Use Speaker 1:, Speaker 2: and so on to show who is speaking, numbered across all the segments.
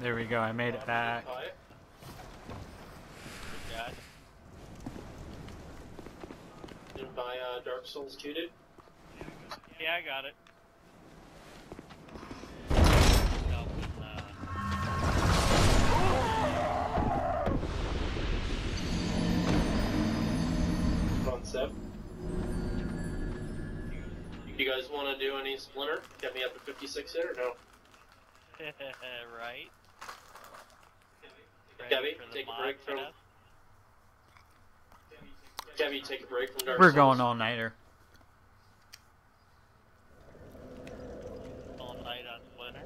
Speaker 1: There we go, I made it back.
Speaker 2: Yeah.
Speaker 3: Didn't buy Dark Souls 2, dude?
Speaker 2: Yeah, I got it.
Speaker 3: On Seb. You guys want to do any Splinter? Get me up to 56 hit or no?
Speaker 2: Right.
Speaker 3: Gabby, take a break from. Gabby, take a break from Dark
Speaker 1: We're
Speaker 3: Souls.
Speaker 1: going all-nighter.
Speaker 2: All night on Splinter.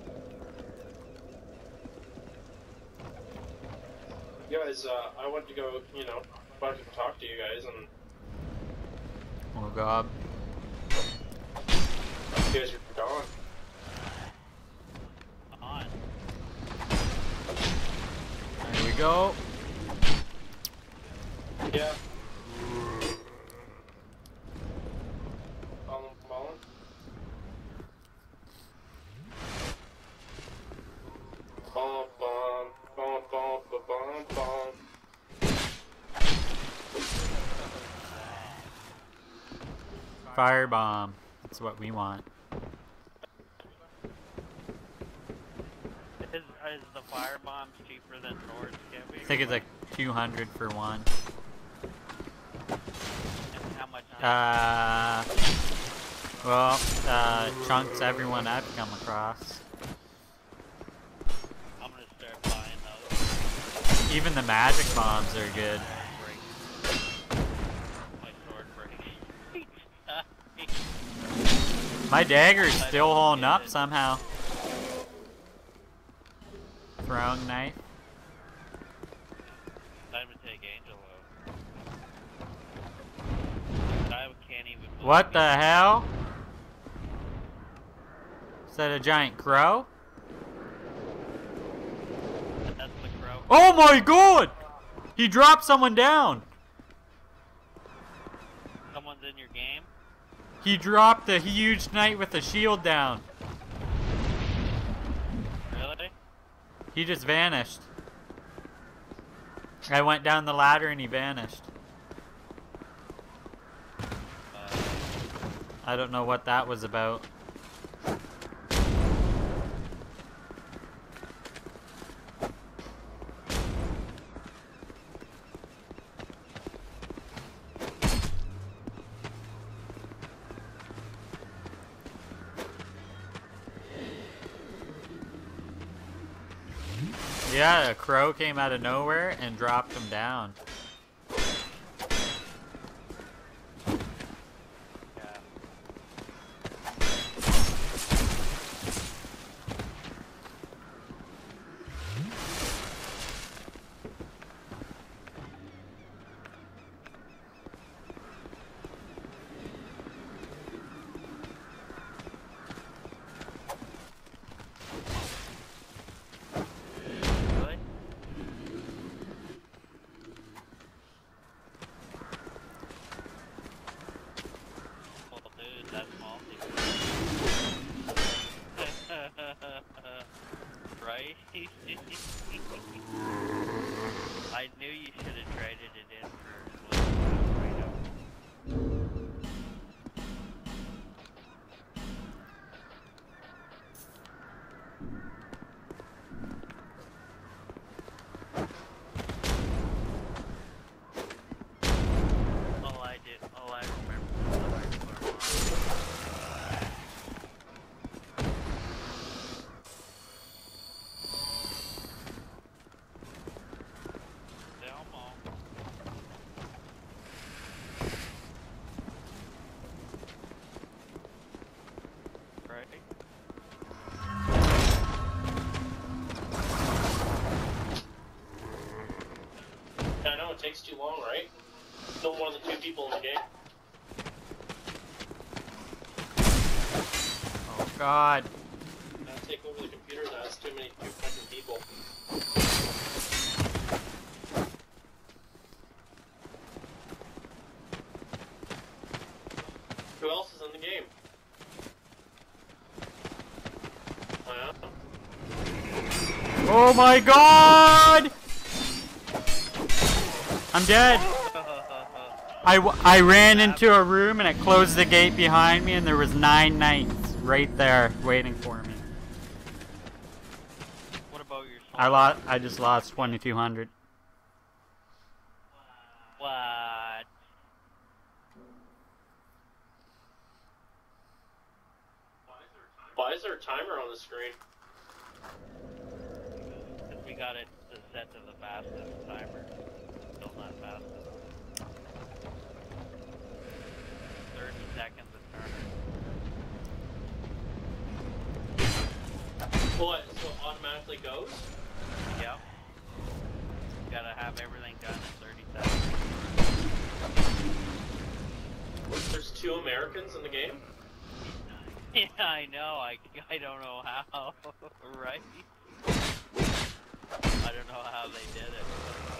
Speaker 3: Guys, I went to go, you know, wanted to talk to you guys, and
Speaker 1: Oh god.
Speaker 3: you guys are gone.
Speaker 2: On.
Speaker 1: There we go.
Speaker 3: Yeah. Fallen. Bum bum bum bum bum bum.
Speaker 1: Firebomb. That's what we want.
Speaker 2: Is the fire bombs cheaper than swords, Gabby?
Speaker 1: I think it's like 200 for one.
Speaker 2: And how much?
Speaker 1: Chunks everyone I've come across.
Speaker 2: I'm gonna start buying those.
Speaker 1: Even the magic bombs are good.
Speaker 2: My sword breaks.
Speaker 1: My dagger's still holding up somehow. Throwing knife.
Speaker 2: Time to take Angel out. I can't even believe
Speaker 1: What the hell? Is that a giant crow?
Speaker 2: That's the crow.
Speaker 1: Oh my god! He dropped someone down!
Speaker 2: Someone's in your game?
Speaker 1: He dropped a huge knight with a shield down.
Speaker 2: Really?
Speaker 1: He just vanished. I went down the ladder and he vanished. I don't know what that was about. Yeah, a crow came out of nowhere and dropped him down.
Speaker 2: Yeah. Really? Well, dude, that's multi. Right? I knew you should have traded it in for right now. All I remember was the hardcore mod. Delmo. Right?
Speaker 3: I know it takes too long, right? No more than 2 people in the game.
Speaker 1: Oh god.
Speaker 3: Take over the computer, that's too fucking people. Who else is in the game? Oh, yeah?
Speaker 1: Oh my god! I'm dead. I ran into a room and it closed the gate behind me and there was 9 knights right there waiting for me.
Speaker 2: What about your soul?
Speaker 1: I just lost 2,200.
Speaker 2: What?
Speaker 3: Why is there a timer on the screen?
Speaker 2: Because we got it set to the fastest timer. Still not fastest. 30 seconds a turn.
Speaker 3: What? So it automatically goes?
Speaker 2: Yep. You gotta have everything done in 30 seconds.
Speaker 3: There's 2 Americans in the game?
Speaker 2: Yeah, I know. I don't know how. Right? I don't know how they did it.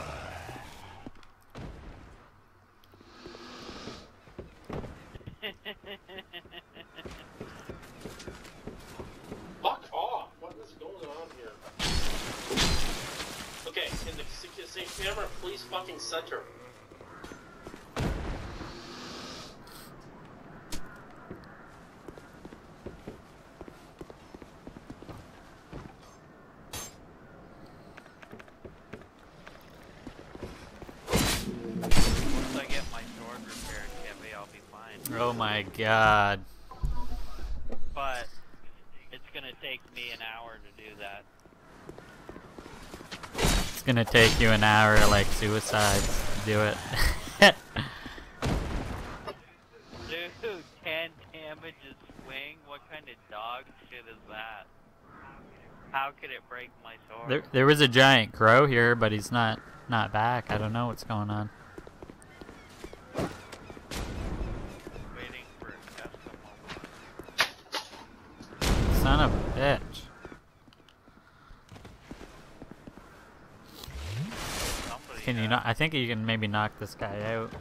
Speaker 3: Fuck off! What is going on here? Okay, in the same camera, please fucking center.
Speaker 2: Once I get my sword repaired, Kevin, I'll be fine.
Speaker 1: Oh my god.
Speaker 2: But it's gonna take me an hour to do that.
Speaker 1: It's gonna take you an hour like suicide to do it.
Speaker 2: Dude, 10 damage a swing? What kind of dog shit is that? How could it break my sword?
Speaker 1: There was a giant crow here, but he's not back. I don't know what's going on.
Speaker 2: Waiting for just a moment.
Speaker 1: Son of a bitch.
Speaker 2: Somebody
Speaker 1: Can you not? I think you can maybe knock this guy out.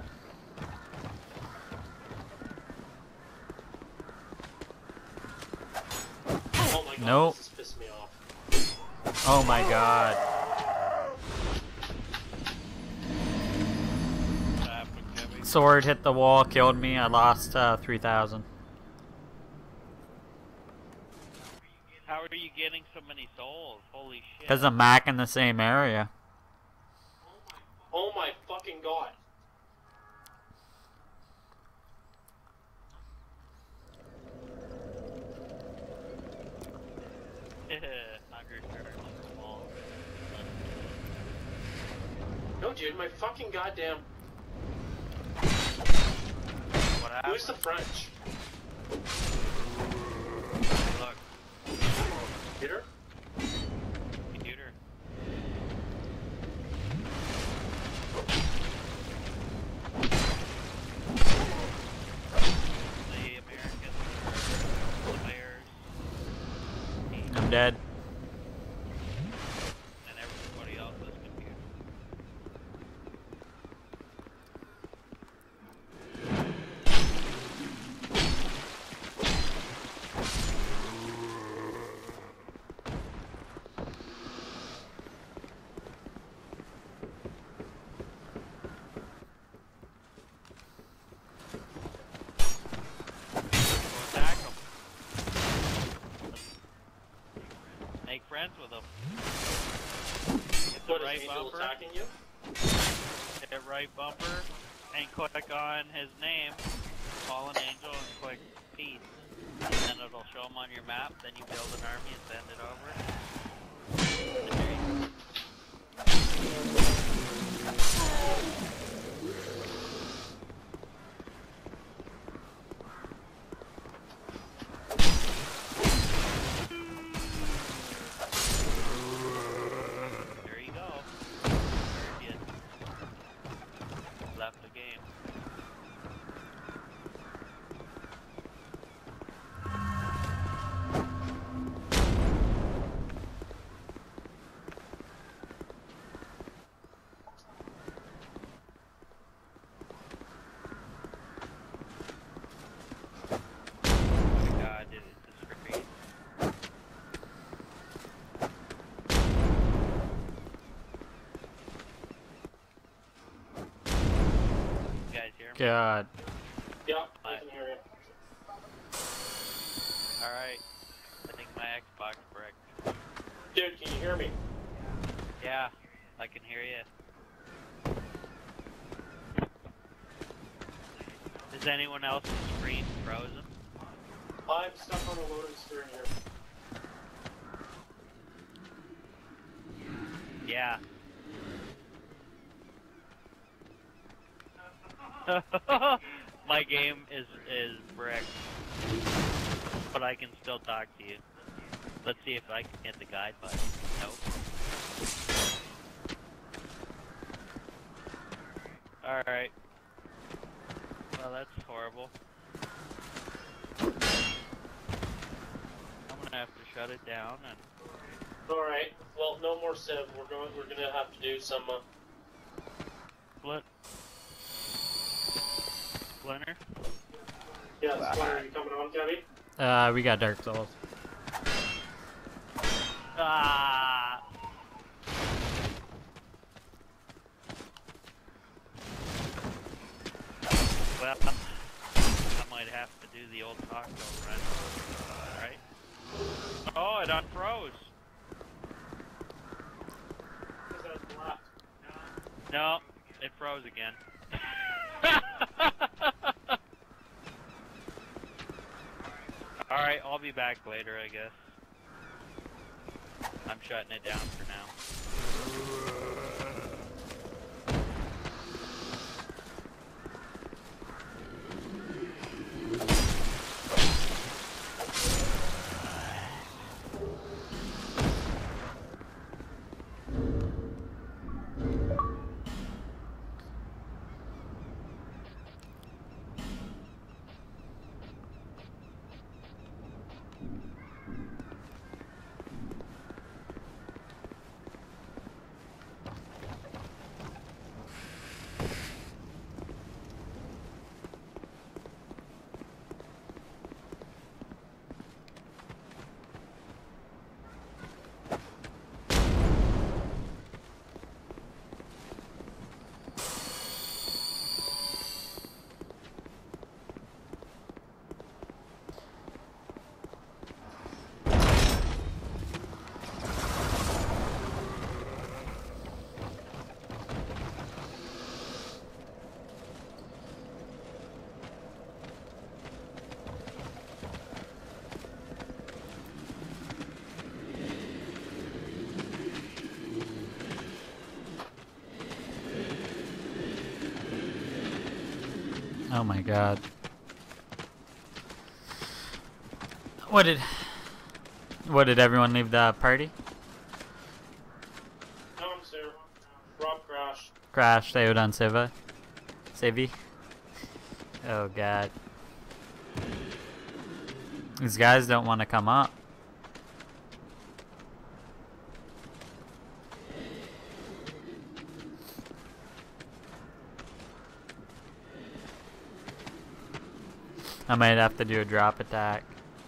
Speaker 3: Oh my god,
Speaker 1: Nope.
Speaker 3: this has pissed me off.
Speaker 1: Oh my god.
Speaker 2: What happened, Kevin?
Speaker 1: Sword hit the wall, killed me. I lost 3,000.
Speaker 2: How are you getting so many souls? Holy shit.
Speaker 1: Because I'm back in the same area.
Speaker 3: Oh my fucking god.
Speaker 2: Hunger turns the wall.
Speaker 3: No, dude, my fucking goddamn.
Speaker 2: What happened?
Speaker 3: Who's the French?
Speaker 2: Look,
Speaker 3: Peter?
Speaker 2: computer. The American players.
Speaker 1: I'm dead.
Speaker 2: And everybody else's computer. Go attack 'em. Make friends with them. Hit the
Speaker 3: What, is
Speaker 2: right
Speaker 3: Angel
Speaker 2: bumper.
Speaker 3: attacking you?
Speaker 2: Hit right bumper and click on his name, Fallen Angel, and click peace. And then it'll show him on your map. Then you build an army and send it over. And there you go. There you go. There you left the game.
Speaker 1: God.
Speaker 3: Yeah, I can hear you.
Speaker 2: Alright. I think my Xbox bricked.
Speaker 3: Dude, can you hear me?
Speaker 2: Yeah, I can hear you. Is anyone else's screen frozen?
Speaker 3: I'm stuck on a loading screen here.
Speaker 2: Yeah. My game is bricked. But I can still talk to you. Let's see if I can hit the guide button. Nope. Alright. Well, that's horrible. I'm gonna have to shut it down and...
Speaker 3: Alright, well, no more Civ. We're gonna have to do some,
Speaker 2: Splinter?
Speaker 3: Yeah, Splinter, are you coming on, Kevy?
Speaker 1: We got Dark Souls.
Speaker 2: Ah! Well, I might have to do the old taco run. Alright. Oh, it unfroze. No, it froze again. Alright, I'll be back later, I guess. I'm shutting it down for now.
Speaker 1: Oh my god. What did everyone leave the party?
Speaker 3: No, I'm Sarah. Rob crashed.
Speaker 1: Crash, they on Siva. Civi. Oh god. These guys don't want to come up. I might have to do a drop attack.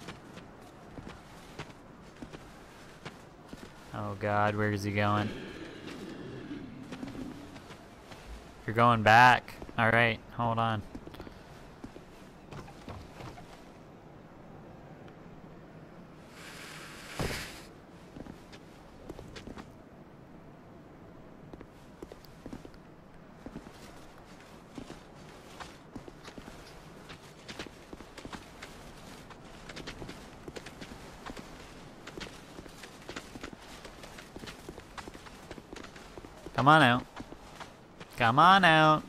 Speaker 1: Oh god, where is he going? You're going back. Alright, hold on. Come on out. Come on out.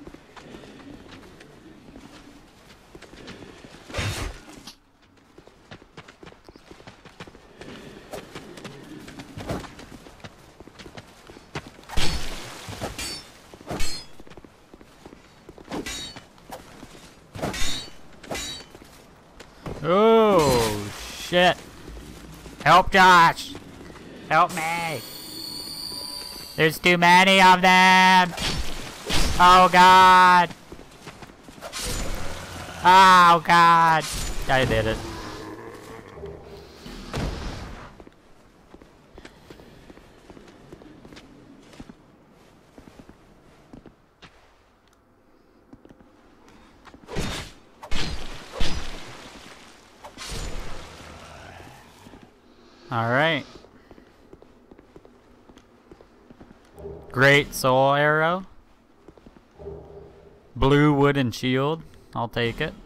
Speaker 1: Oh, shit. Help Josh. Help me. There's too many of them! Oh god! Oh god! I did it. Alright. Great soul arrow. Blue wooden shield. I'll take it.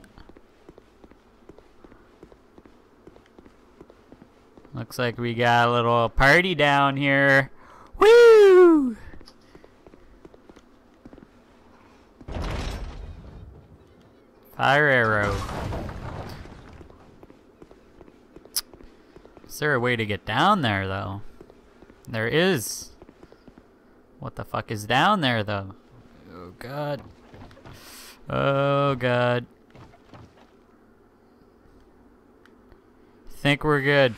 Speaker 1: Looks like we got a little party down here. Woo! Fire arrow. Is there a way to get down there, though? There is. What the fuck is down there, though? Oh, God. Oh, God. Think we're good.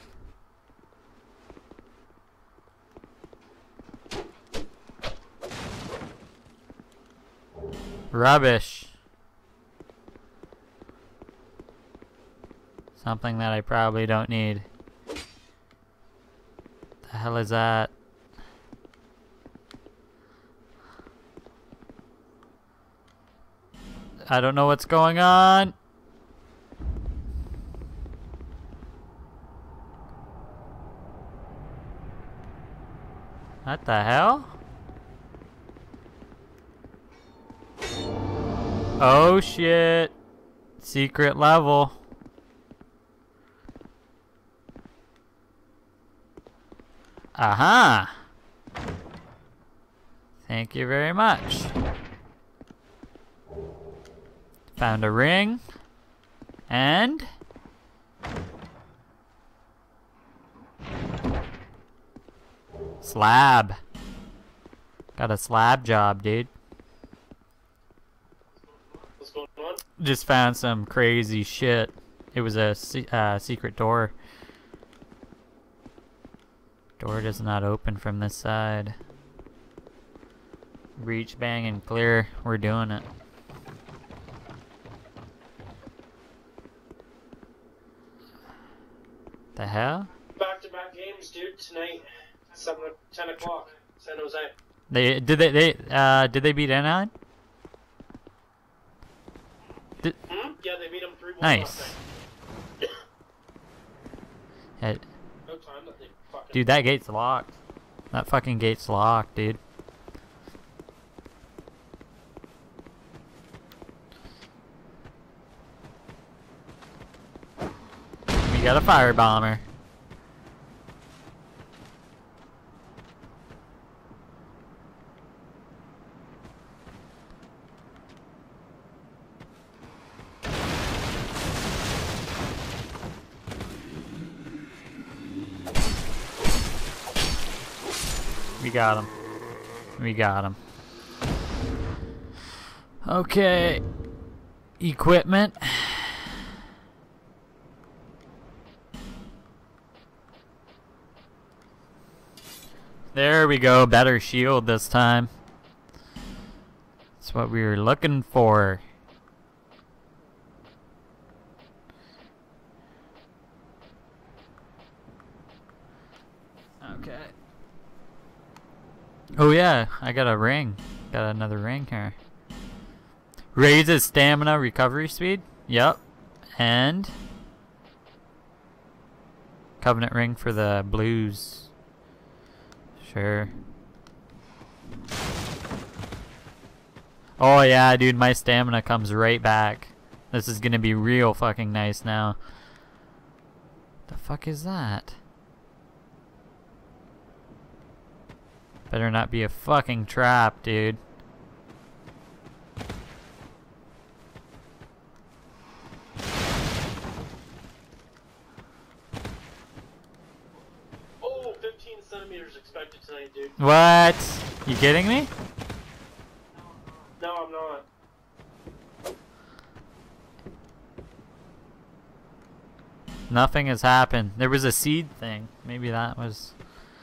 Speaker 1: Rubbish. Something that I probably don't need. The hell is that? I don't know what's going on. What the hell? Oh shit. Secret level. Aha. Thank you very much. Found a ring. And slab. Got a slab job, dude.
Speaker 3: What's going on?
Speaker 1: Just found some crazy shit. It was a secret door. Door does not open from this side. Reach, bang, and clear. We're doing it. The hell?
Speaker 3: Back-to-back games, dude. Tonight, 10 o'clock, San Jose.
Speaker 1: Did they beat Anaheim?
Speaker 3: Yeah, they beat them 3-1.
Speaker 1: Nice. Hey,
Speaker 3: No time that they fucking.
Speaker 1: dude, that gate's locked. That fucking gate's locked, dude. We got a fire bomber. We got him. We got him. Okay. Equipment. There we go. Better shield this time. That's what we were looking for. Okay. Oh yeah, I got a ring. Got another ring here. Raises stamina recovery speed. Yep. And Covenant ring for the blues. Sure. Oh yeah, dude, my stamina comes right back. This is gonna be real fucking nice now. The fuck is that? Better not be a fucking trap, dude.
Speaker 3: Oh, 15 centimeters expected tonight, dude.
Speaker 1: What? You kidding me?
Speaker 3: No, I'm not.
Speaker 1: Nothing has happened. There was a seed thing. Maybe that was...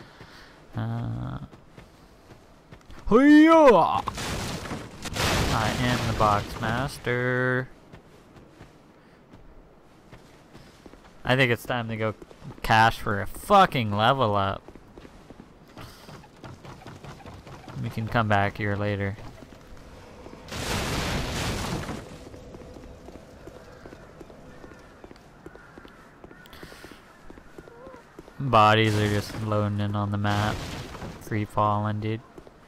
Speaker 1: Hoo-yah! I am the box master. I think it's time to go cash for a fucking level up. We can come back here later. Bodies are just loading in on the map. Free falling, dude.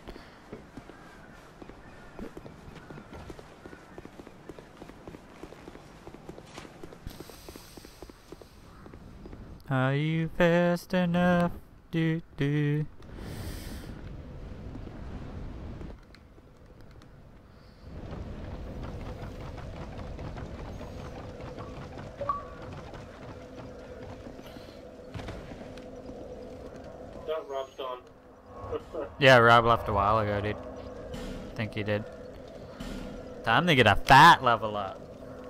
Speaker 1: Are you fast enough? Do do.
Speaker 3: That Rob's gone.
Speaker 1: Yeah, Rob left a while ago, dude. Think he did. Time to get a fat level up.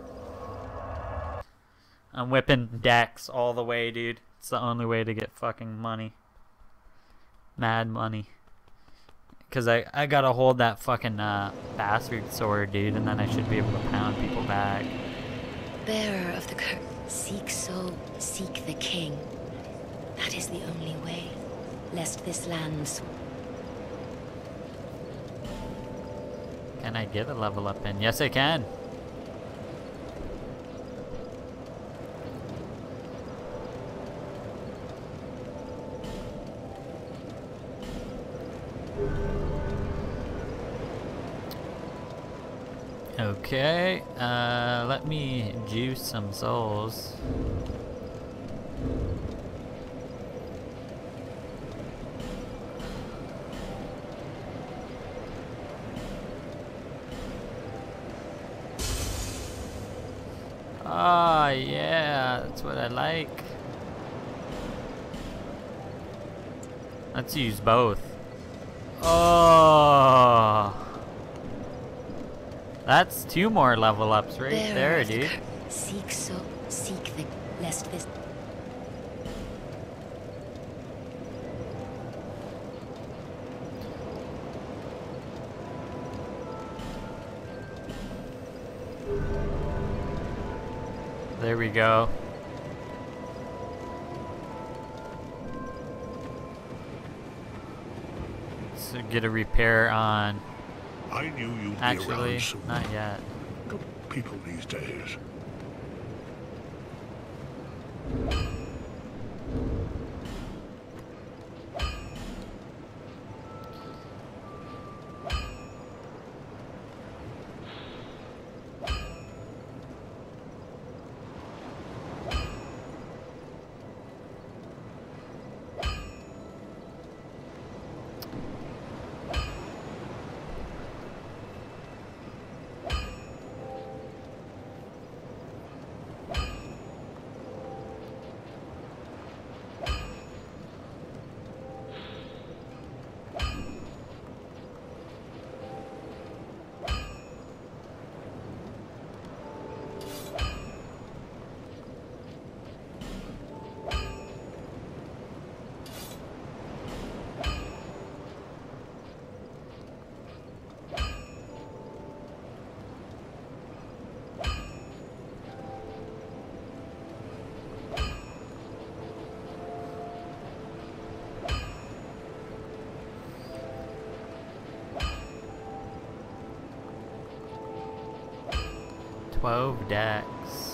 Speaker 1: I'm whipping Dex all the way, dude. It's the only way to get fucking money. Mad money. Cause I gotta hold that fucking bastard sword, dude, and then I should be able to pound people back.
Speaker 4: Bearer of the curse, seek soul, seek the king. That is the only way, lest this land...
Speaker 1: Can I get a level up in? Yes, I can. Okay, let me juice some souls. Ah, yeah, that's what I like. Let's use both. Oh, that's 2 more level ups right there, dude.
Speaker 4: Seek so, seek the, lest this...
Speaker 1: There we go. So get a repair on.
Speaker 5: I knew you'd be
Speaker 1: Actually,
Speaker 5: around soon.
Speaker 1: not yet.
Speaker 5: Good people these days.
Speaker 1: Decks.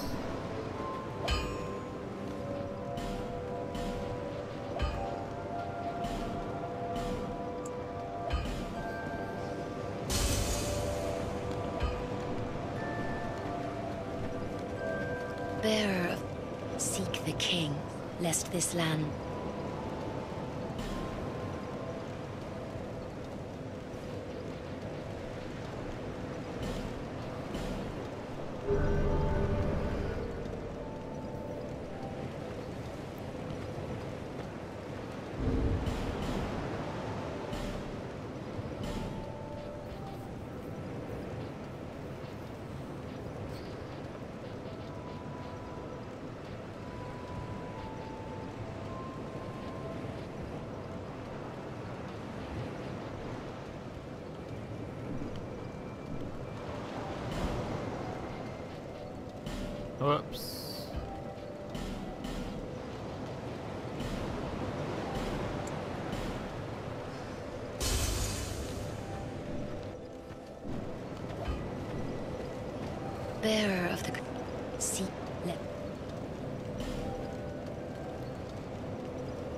Speaker 4: Bearer of... Seek the king, lest this land...
Speaker 1: Whoops.
Speaker 4: Bearer of the... Seek... Let...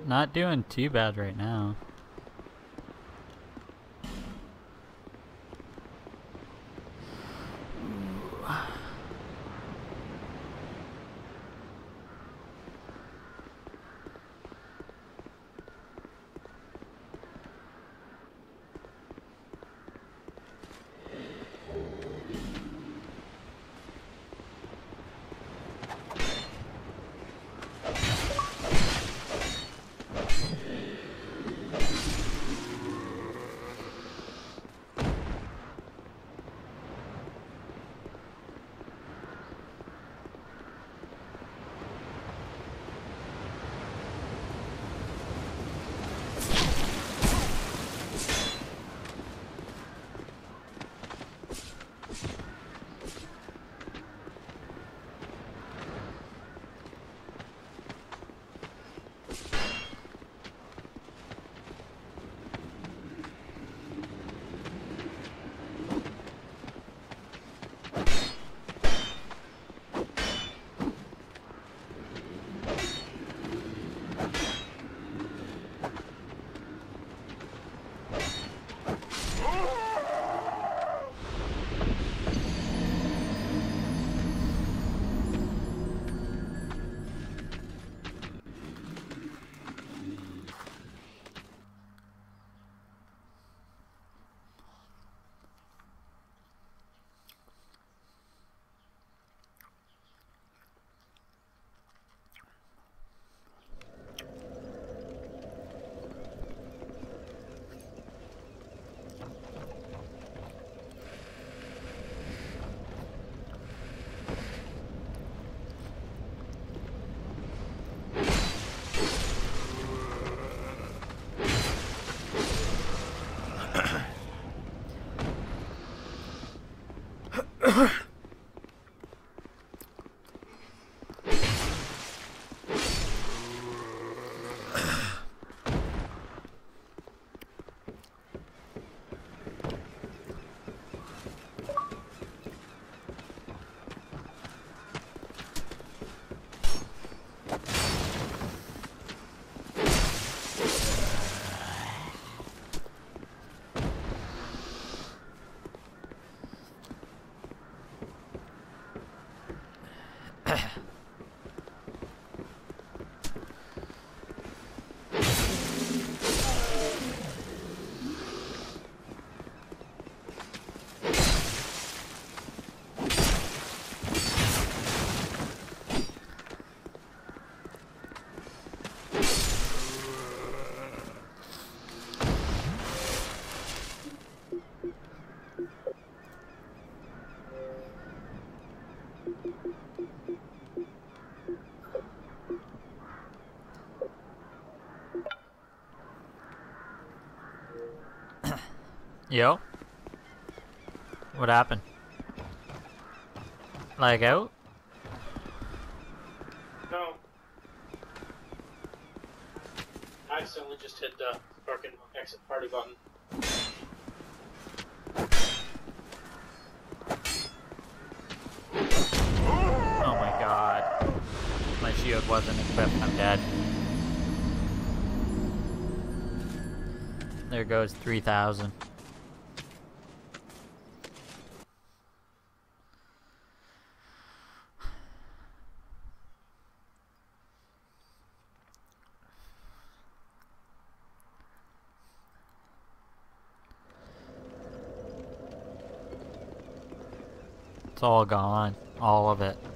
Speaker 1: Not doing too bad right now. Yo? What happened? Lag out?
Speaker 3: No. I accidentally just hit the fucking exit party button.
Speaker 1: Oh my god. My shield wasn't equipped, I'm dead. There goes 3,000. It's all gone. All of it.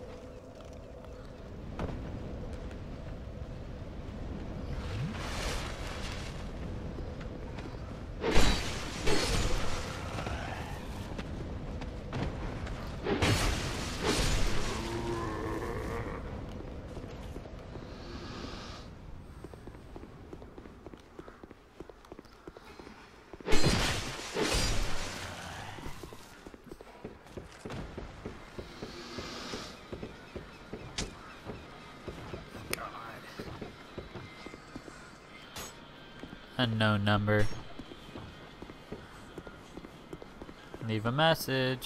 Speaker 1: Unknown number. Leave a message.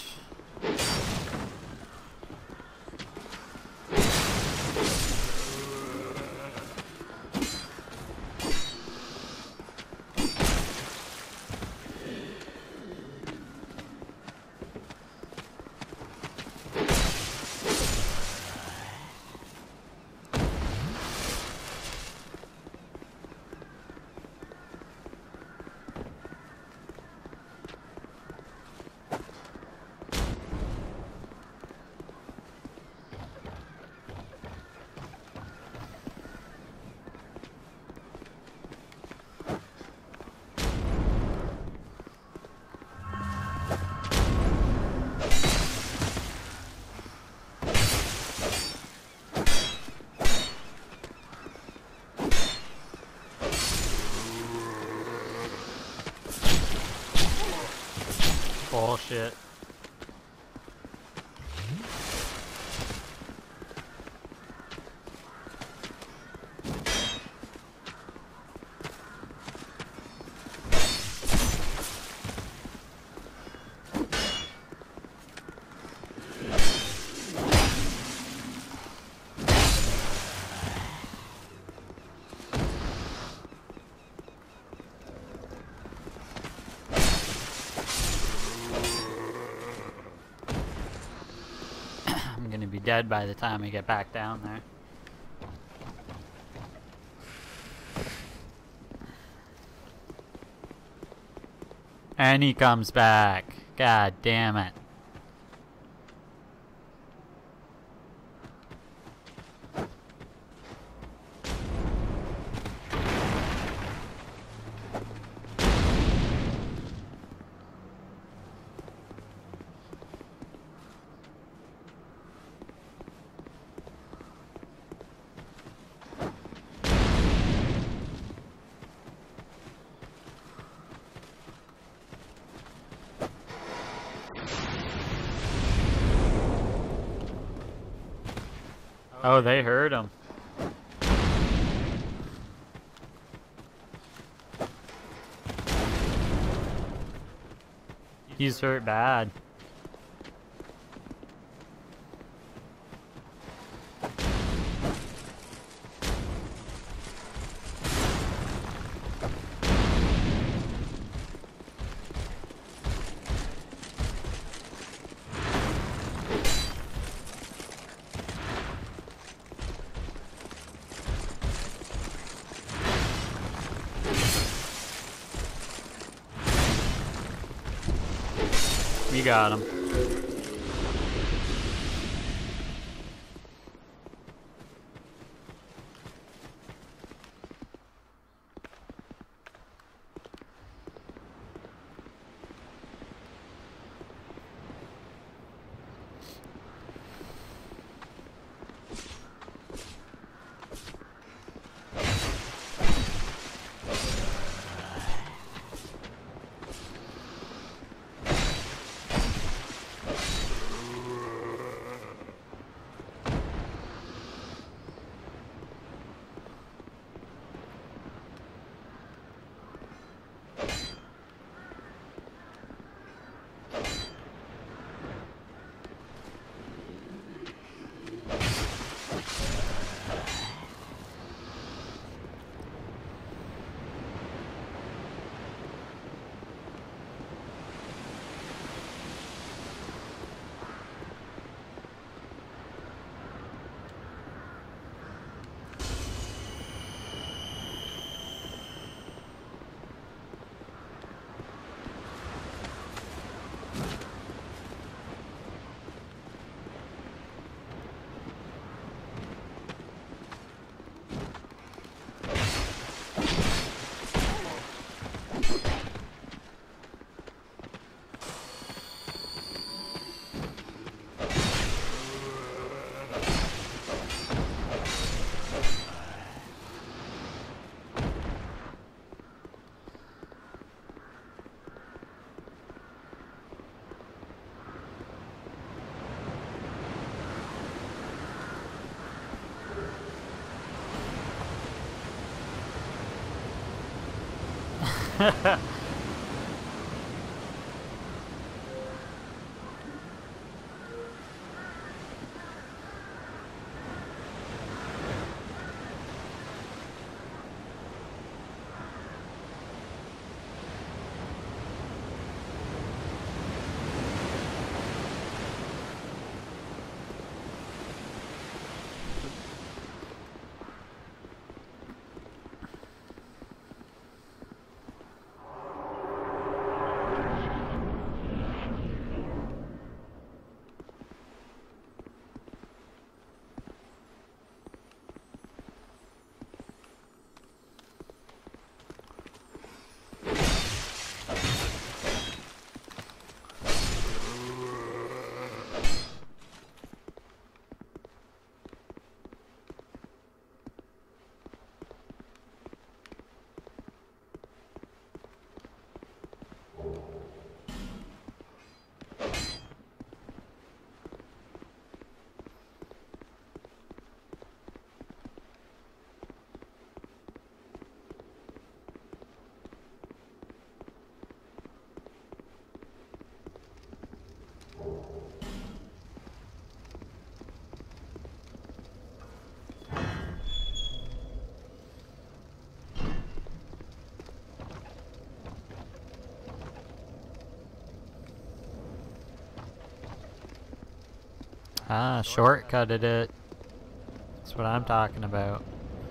Speaker 1: bullshit. I'm gonna be dead by the time I get back down there. And he comes back. God damn it. Oh, they heard him. He's hurt bad. We got him. Ah, shortcutted it. That's what I'm talking about.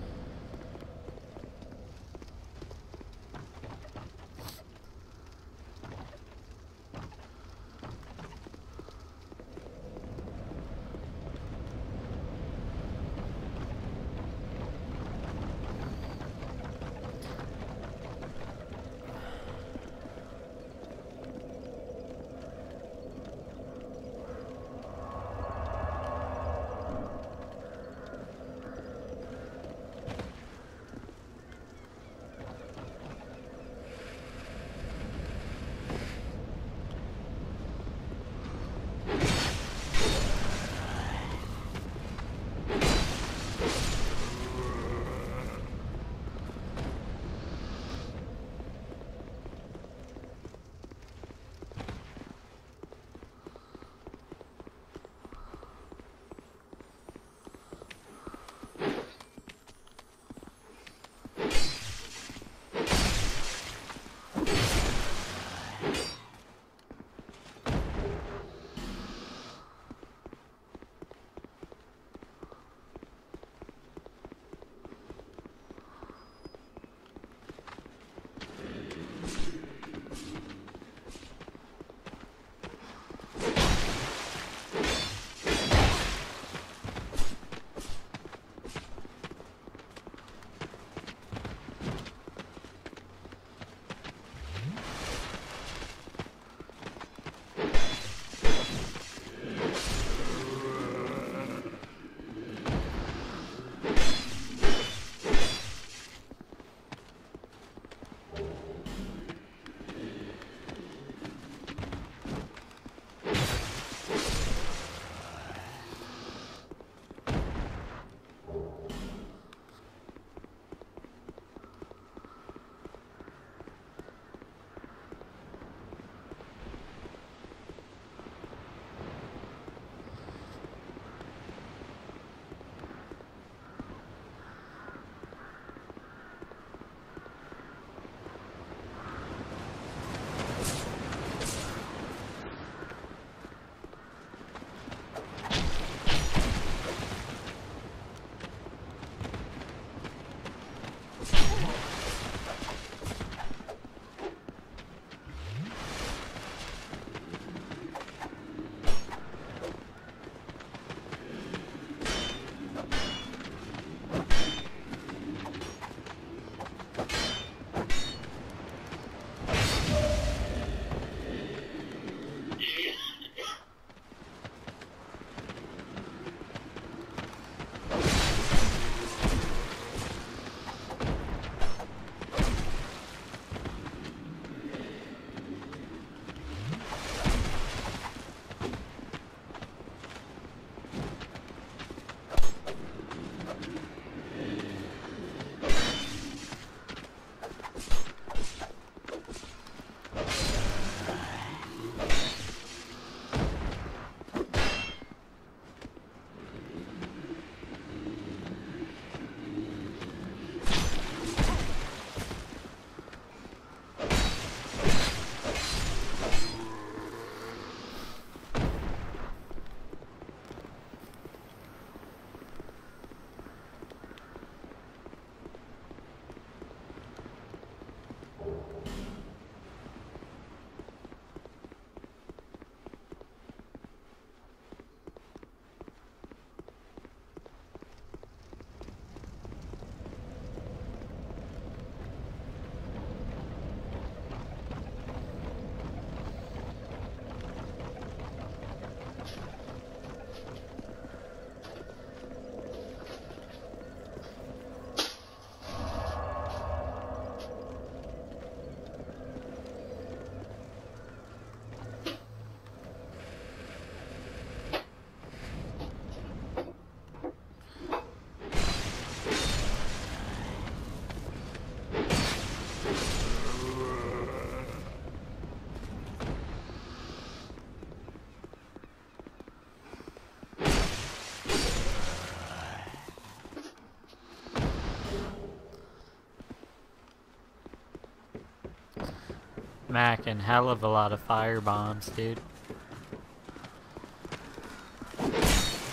Speaker 1: Macking hell of a lot of fire bombs, dude.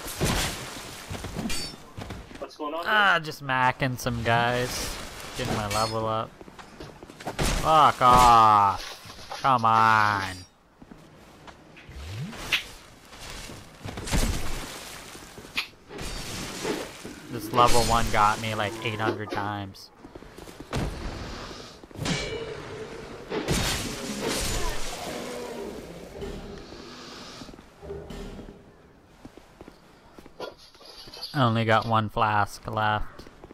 Speaker 1: Just macking some guys. Getting my level up. Fuck off. Come on. This level 1 got me like 800 times. I only got 1 flask left.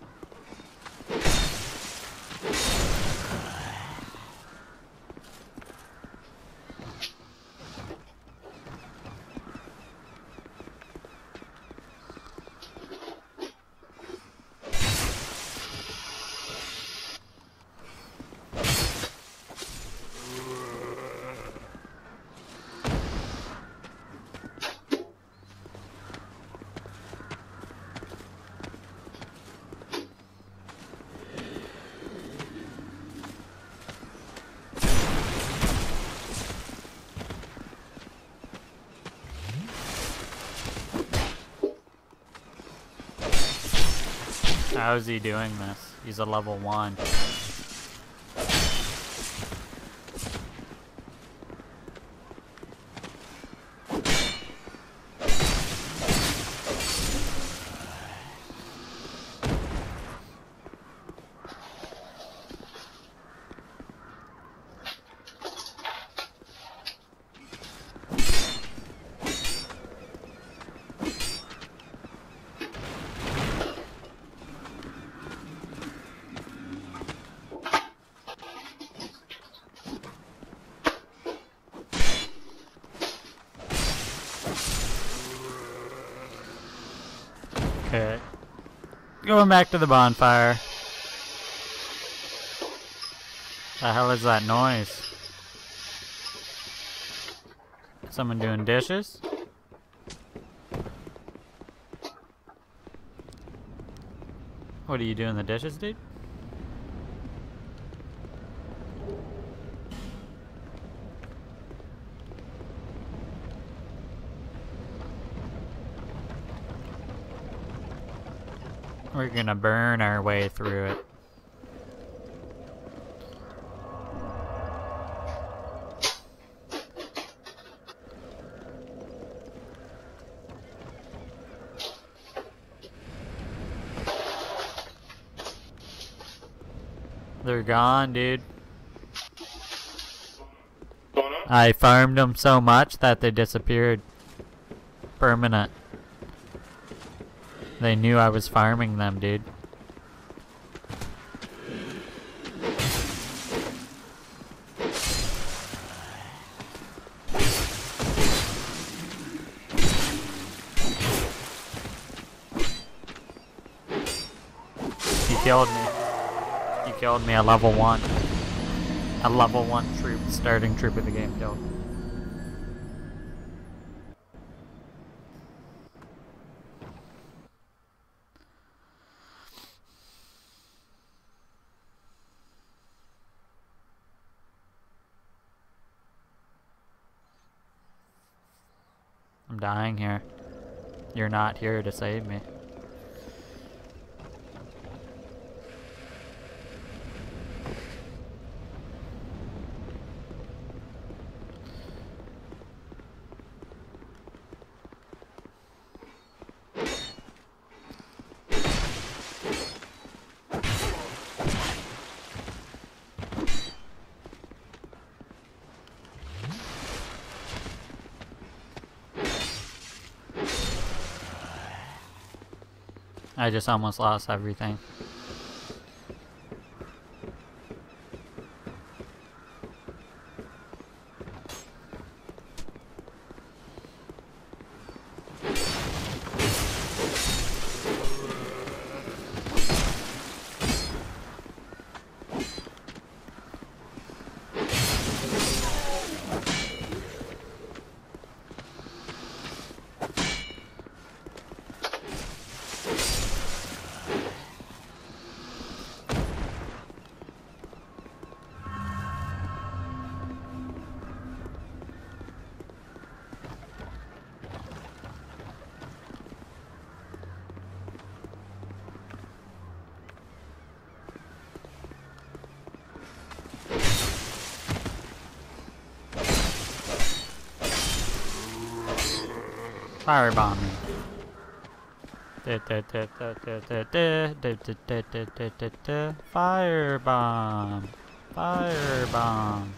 Speaker 1: How is he doing this? He's a level 1. Okay. Going back to the bonfire. The hell is that noise? Someone doing dishes? What are you doing the dishes, dude? We're gonna burn our way through it. They're gone, dude.
Speaker 3: Going on?
Speaker 1: I farmed them so much that they disappeared. Permanent. They knew I was farming them, dude. You killed me. You killed me at level 1. A level 1 troop, starting troop of the game killed. I'm dying here. You're not here to save me. I just almost lost everything. Firebomb me. Firebomb. Firebomb.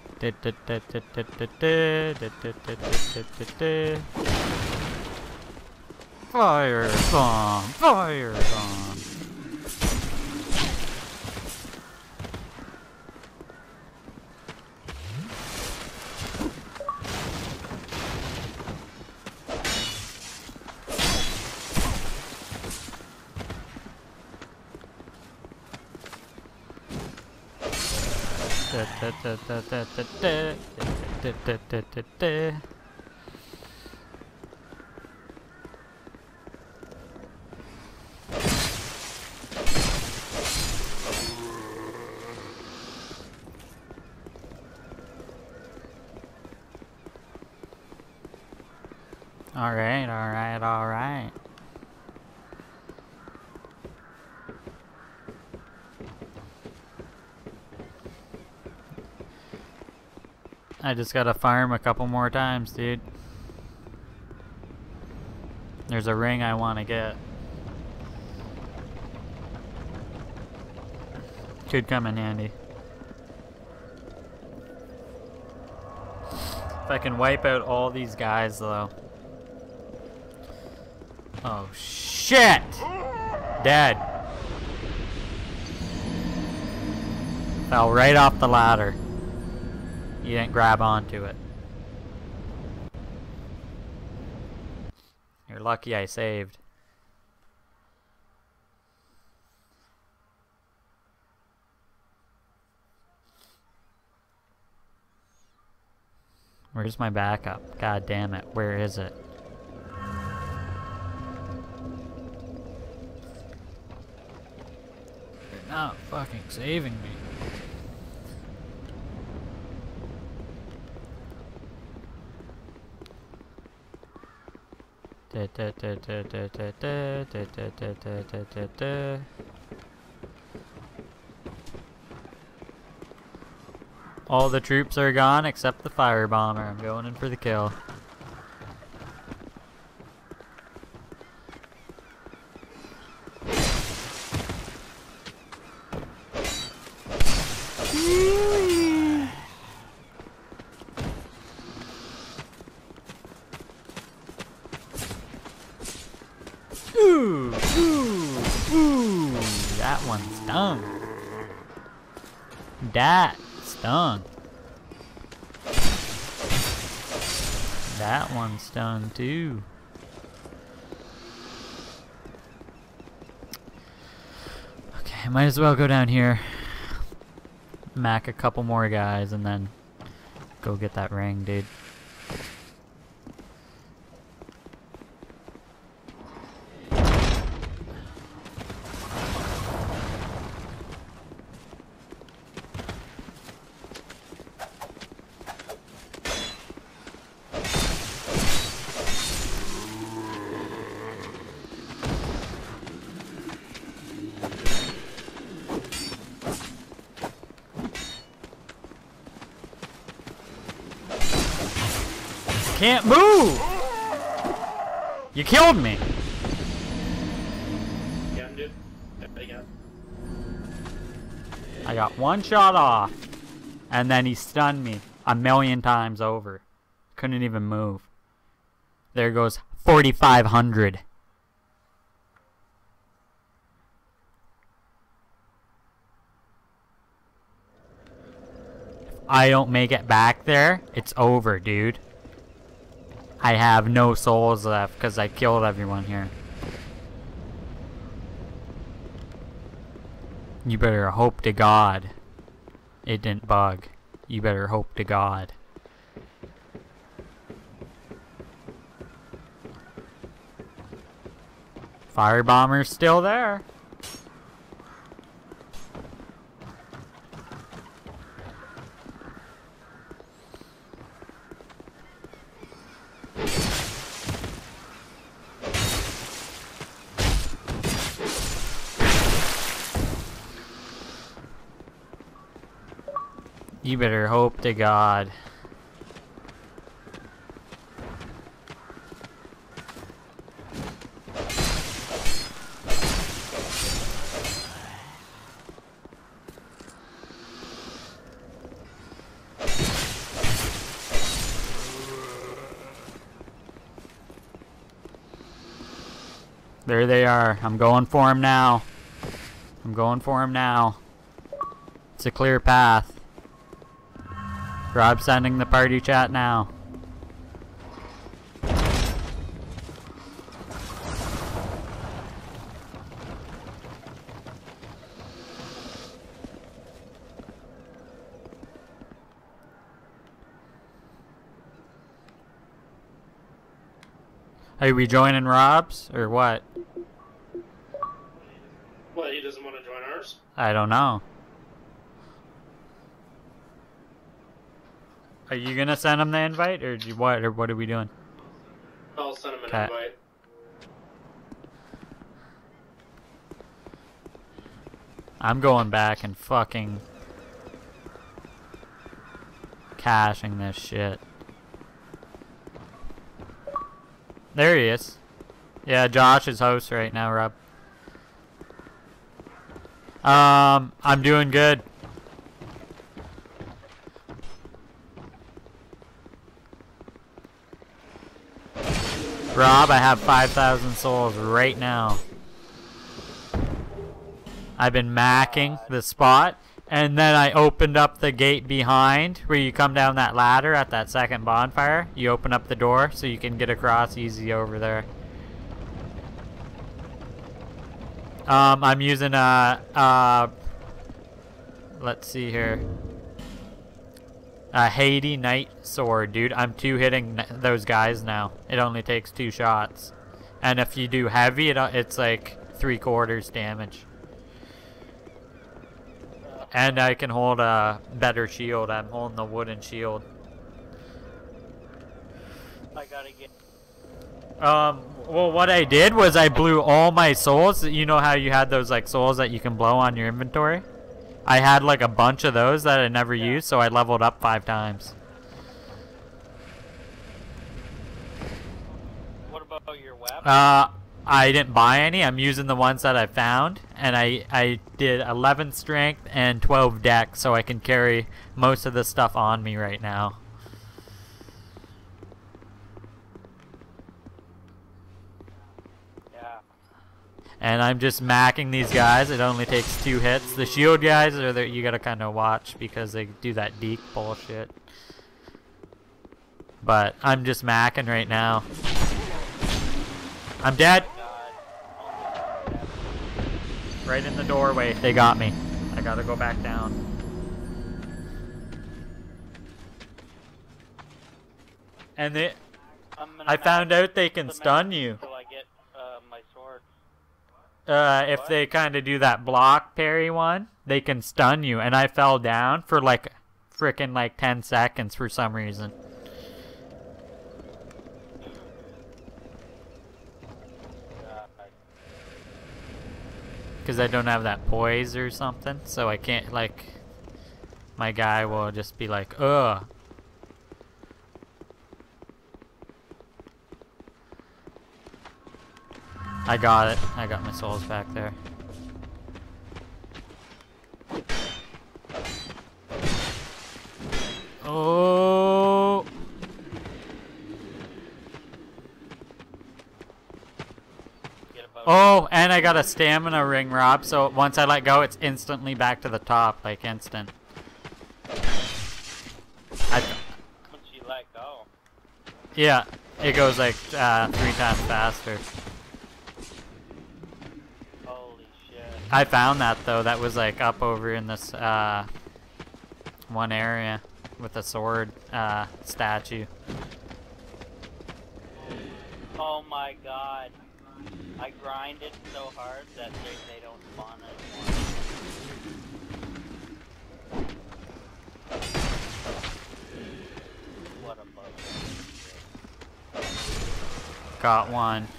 Speaker 1: Firebomb. Firebomb. Alright, alright, alright. I just gotta farm a couple more times, dude. There's a ring I wanna get. Could come in handy. If I can wipe out all these guys, though. Oh, shit! Dead. Fell right off the ladder. You didn't grab onto it. You're lucky I saved. Where's my backup? God damn it. Where is it? You're not fucking saving me. All the troops are gone except the firebomber. I'm going in for the kill. Ooh, ooh, ooh. That one stung. That stung. That one stung too. Okay, might as well go down here, mac a couple more guys, and then go get that ring, dude. Can't move! You killed me!
Speaker 3: Yeah, dude. Yeah.
Speaker 1: I got one shot off, and then he stunned me a million times over. Couldn't even move. There goes 4,500. If I don't make it back there, it's over, dude. I have no souls left because I killed everyone here. You better hope to God it didn't bug. You better hope to God. Firebomber's still there. You better hope to God. There they are. I'm going for him now. I'm going for him now. It's a clear path. Rob sending the party chat now. Are we joining Rob's or what?
Speaker 3: What, he doesn't want to join ours?
Speaker 1: I don't know. Are you gonna send him the invite or what? Or what are we doing?
Speaker 3: I'll send him an
Speaker 1: 'Kay.
Speaker 3: invite.
Speaker 1: I'm going back and fucking caching this shit. There he is. Yeah, Josh is host right now, Rob. I'm doing good. Rob, I have 5,000 souls right now. I've been macking the spot, and then I opened up the gate behind where you come down that ladder at that second bonfire. You open up the door so you can get across easy over there. I'm using let's see here. A Haiti Knight sword, dude. I'm 2-hitting those guys now. It only takes 2 shots. And if you do heavy, it's like 3/4 damage. And I can hold a better shield. I'm holding the wooden shield.
Speaker 2: I gotta get.
Speaker 1: Well, what I did was I blew all my souls. You know how you had those like souls that you can blow on your inventory? I had like a bunch of those that I never used, so I leveled up 5 times.
Speaker 2: What about your weapon?
Speaker 1: I didn't buy any. I'm using the ones that I found, and I did 11 strength and 12 dex, so I can carry most of the stuff on me right now.
Speaker 2: Yeah.
Speaker 1: And I'm just macking these guys. It only takes 2 hits. The shield guys are there. You gotta kind of watch because they do that deek bullshit. But I'm just macking right now. I'm dead. Right in the doorway. They got me. I gotta go back down. And I found out they can stun you.
Speaker 2: Until I get my sword.
Speaker 1: If they kind of do that block parry one, they can stun you. And I fell down for like frickin' like 10 seconds for some reason. Because I don't have that poise or something, so I can't, like, my guy will just be like, ugh. I got it. I got my souls back there. Oh. Oh, and I got a stamina ring, Rob, so once I let go, it's instantly back to the top, like instant.
Speaker 2: Once you let go.
Speaker 1: Yeah, it goes like 3 times faster.
Speaker 2: Holy shit.
Speaker 1: I found that though. That was like up over in this one area with a sword statue.
Speaker 2: Oh my god. I grinded so hard that they don't spawn anymore. What a bug.
Speaker 1: Got one.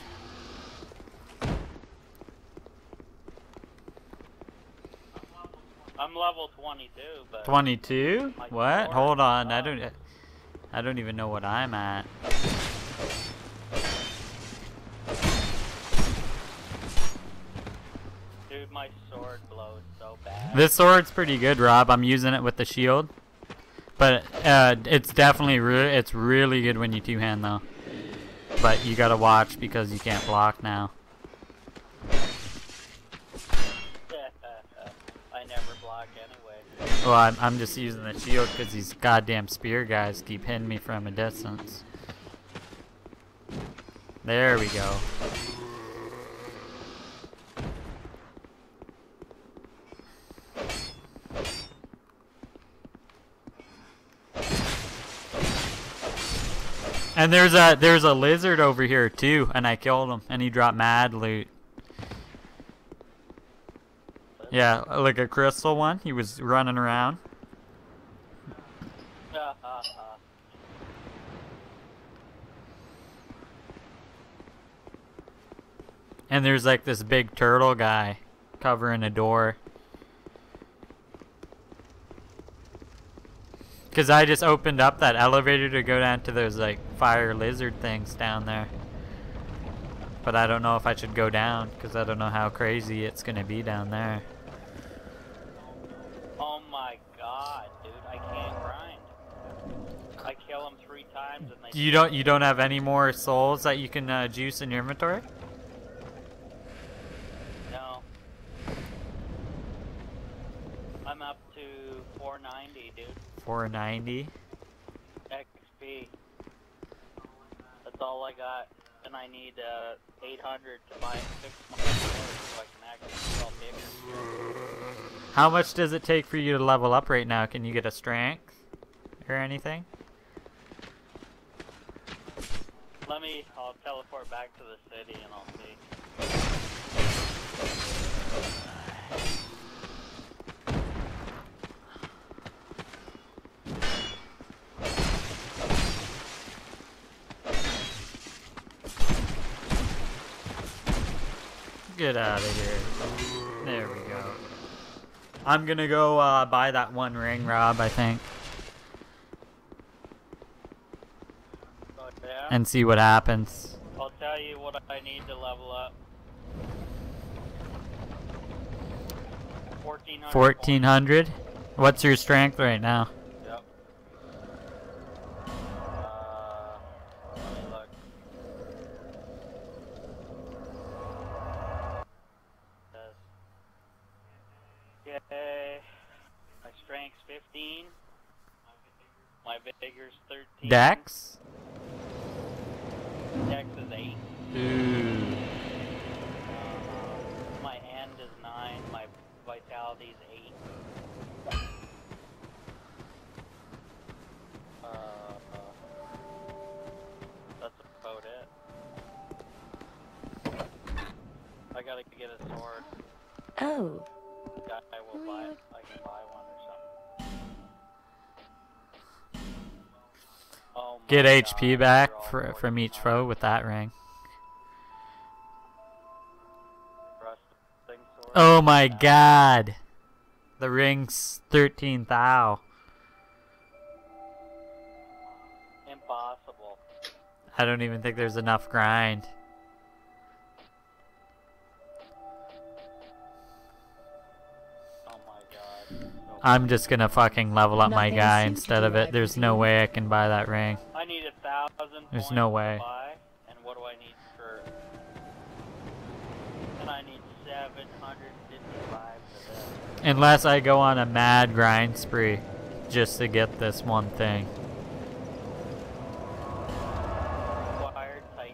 Speaker 2: I'm level 22, but
Speaker 1: 22?
Speaker 2: My
Speaker 1: What?
Speaker 2: sword
Speaker 1: Hold on.
Speaker 2: is
Speaker 1: I don't even know what I'm at.
Speaker 2: dude, my sword blows so bad.
Speaker 1: This sword's pretty good, Rob. I'm using it with the shield. But it's definitely it's really good when you 2-hand though. But you gotta watch because you can't block now.
Speaker 2: anyway.
Speaker 1: Well, I'm just using the shield because these goddamn spear guys keep hitting me from a distance. There we go. And there's a lizard over here too, and I killed him, and he dropped mad loot. Yeah, like a crystal one. He was running around. And there's like this big turtle guy covering a door. Because I just opened up that elevator to go down to those like fire lizard things down there. But I don't know if I should go down because I don't know how crazy it's going to be down there.
Speaker 2: Oh my god, dude, I can't grind. I kill them 3 times and they...
Speaker 1: You don't have any more souls that you can juice in your inventory?
Speaker 2: No. I'm up to 490, dude.
Speaker 1: 490.
Speaker 2: XP. That's all I got. And I need 800 to buy 6 more so I can actually sell bigger.
Speaker 1: How much does it take for you to level up right now? Can you get a strength or anything?
Speaker 2: I'll teleport back to the city and I'll see.
Speaker 1: Get out of here. There we go. I'm gonna go buy that one ring, Rob, I think.
Speaker 2: Oh, yeah?
Speaker 1: And see what happens.
Speaker 2: I'll tell you what I need to level up. 1400.
Speaker 1: 1400? What's your strength right now?
Speaker 2: Yep. Let me look. Okay. My strength's 15. My vigor's 13.
Speaker 1: Dex?
Speaker 2: Dex is 8.
Speaker 1: Ooh.
Speaker 2: My end is 9. My vitality's 8. That's about it. I gotta get a sword.
Speaker 4: Oh,
Speaker 2: I will buy it. I can buy one or something. Oh my
Speaker 1: Get HP
Speaker 2: God,
Speaker 1: back
Speaker 2: they're all
Speaker 1: from each
Speaker 2: 49.
Speaker 1: foe with that ring.
Speaker 2: Rusting sword.
Speaker 1: Oh my god! The ring's 13,000.
Speaker 2: Impossible.
Speaker 1: I don't even think there's enough grind.
Speaker 2: Oh my god. So
Speaker 1: I'm just gonna fucking level up my
Speaker 4: Nothing
Speaker 1: guy
Speaker 4: seems to
Speaker 1: instead
Speaker 4: be
Speaker 1: of it.
Speaker 4: right
Speaker 1: There's
Speaker 4: for
Speaker 1: no
Speaker 4: you.
Speaker 1: way I can buy that ring.
Speaker 2: I need 1,000
Speaker 1: There's
Speaker 2: points
Speaker 1: no
Speaker 2: to
Speaker 1: way.
Speaker 2: buy, and what do I need for? And I need 755 for this.
Speaker 1: Unless I go on a mad grind spree just to get this one thing.
Speaker 2: Required Titan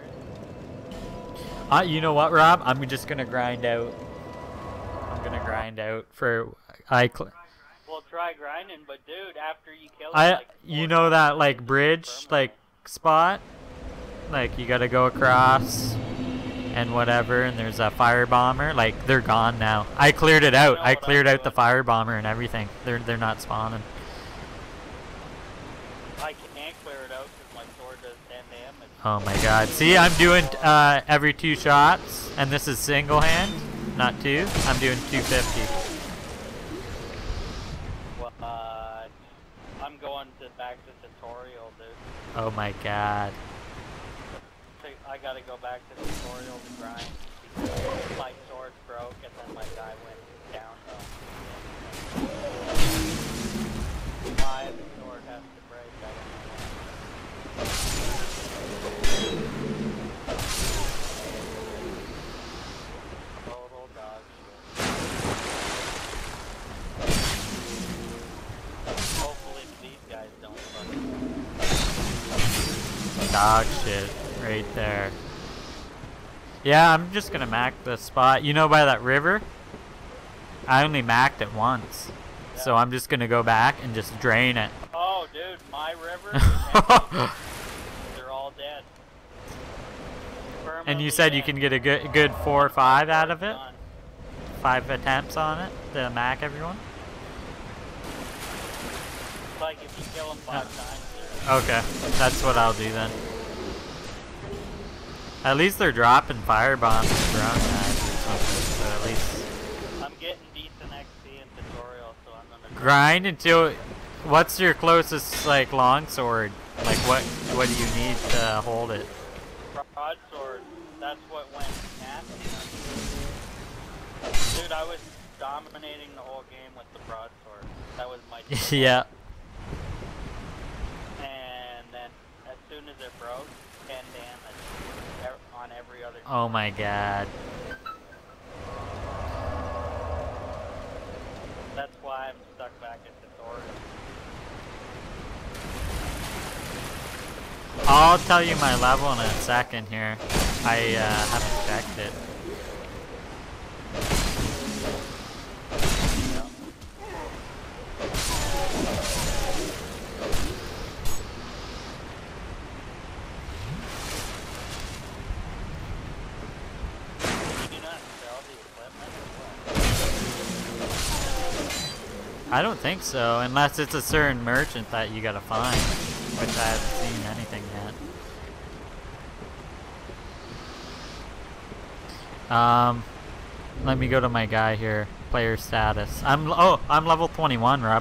Speaker 2: shard.
Speaker 1: You know what, Rob? I'm just gonna grind out. I'm gonna grind out for
Speaker 2: Well, try grinding, but dude, after you kill it, like
Speaker 1: you know that like
Speaker 2: it's
Speaker 1: bridge like spot, like you gotta go across and whatever, and there's a fire bomber. Like they're gone now. I cleared it out. I cleared out the fire bomber and everything. They're not spawning.
Speaker 2: I can't clear it out because my sword does 10 damage.
Speaker 1: Oh my god. See, I'm doing every 2 shots, and this is single hand, not 2. I'm doing 250.
Speaker 2: What? I'm going back to tutorial, dude.
Speaker 1: Oh my god.
Speaker 2: I gotta go back to tutorial to grind because my sword broke and then my guy went down. Why the sword has to break, I don't know. Total dog shit.
Speaker 1: dog shit right there. Yeah, I'm just gonna mac the spot. You know, by that river? I only mac'd it once.
Speaker 2: Yeah.
Speaker 1: So I'm just gonna go back and just drain it.
Speaker 2: Oh, dude, my river. They're all dead.
Speaker 1: And you said you can get a good 4 or 5 out of it? 5 attempts on it to mac everyone?
Speaker 2: Like if you kill them 5 times.
Speaker 1: Okay, that's what I'll do then. At least they're dropping fire bombs and drone guys or something, so at least...
Speaker 2: I'm getting decent XP in tutorial, so I'm gonna...
Speaker 1: Grind until... What's your closest, like, longsword? Like, what do you need to hold it?
Speaker 2: Broadsword, that's what went nasty. Dude, I was dominating the whole game with the broadsword. That was my...
Speaker 1: Yeah.
Speaker 2: And then, as soon as it broke, 10 damage on every other...
Speaker 1: Oh my god.
Speaker 2: That's why I'm stuck back at tutorial.
Speaker 1: I'll tell you my level in a second here. I haven't checked it. I don't think so, unless it's a certain merchant that you gotta find, which I haven't seen anything yet. Let me go to my guy here. Player status. I'm level 21, Rob.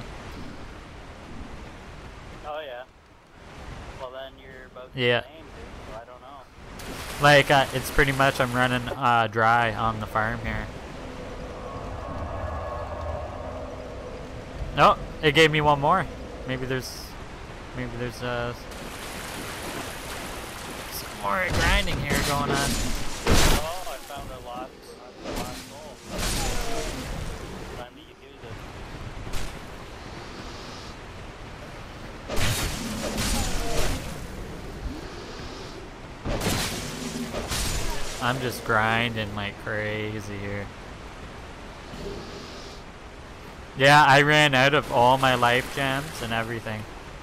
Speaker 2: Oh yeah. Well then you're about the
Speaker 1: Yeah.
Speaker 2: same, dude, so I don't know.
Speaker 1: Like it's pretty much I'm running dry on the farm here. No, it gave me one more. Maybe there's some more grinding here going on.
Speaker 2: Oh, I found a lost goal. Time to use it.
Speaker 1: I'm just grinding like crazy here. Yeah, I ran out of all my life gems and everything.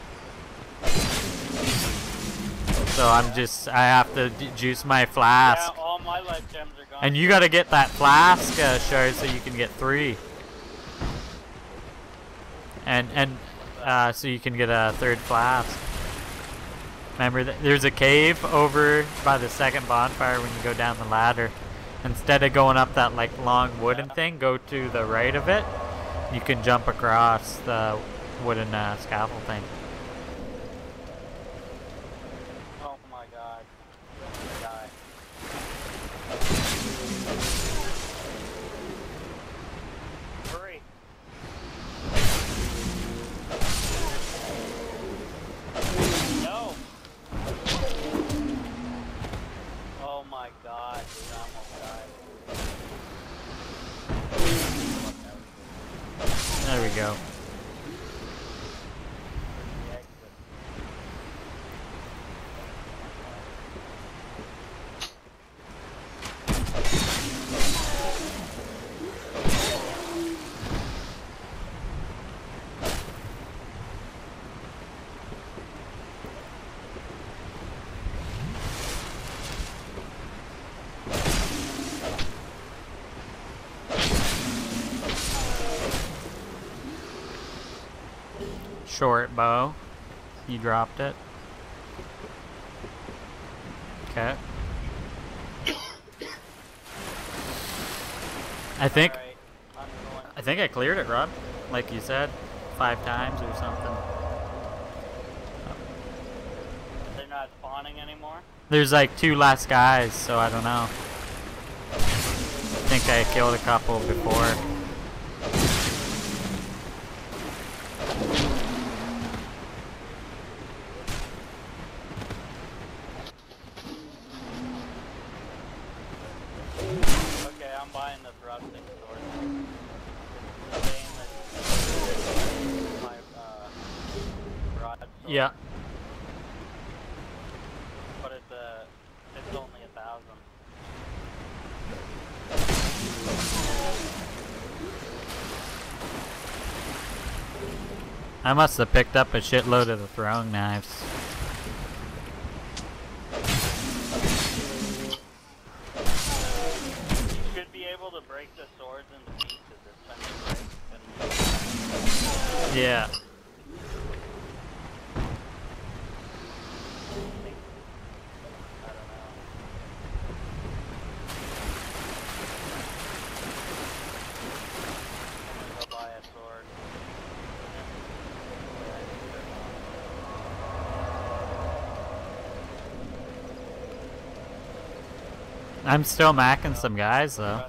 Speaker 1: So I have to juice my flask.
Speaker 2: Yeah, all my life gems are gone.
Speaker 1: And you gotta get that flask shard so you can get 3. And so you can get a 3rd flask. Remember, there's a cave over by the second bonfire when you go down the ladder. Instead of going up that like long wooden thing, go to the right of it. You can jump across the wooden scaffold thing.
Speaker 2: Oh my god. I'm gonna die. Hurry. No. Oh my god, dude, I almost died.
Speaker 1: There we go. Short bow. You dropped it. Okay. I think I cleared it, Rob. Like you said, 5 times or something.
Speaker 2: They're not spawning anymore?
Speaker 1: There's like 2 less guys, so I don't know. I think I killed a couple before.
Speaker 2: Buying the thrusting sword. My broadsword.
Speaker 1: Yeah. I must have picked up a shitload of the throwing knives.
Speaker 2: You should be able to break the swords into pieces. It's been
Speaker 1: Yeah. I'm still macking some guys though.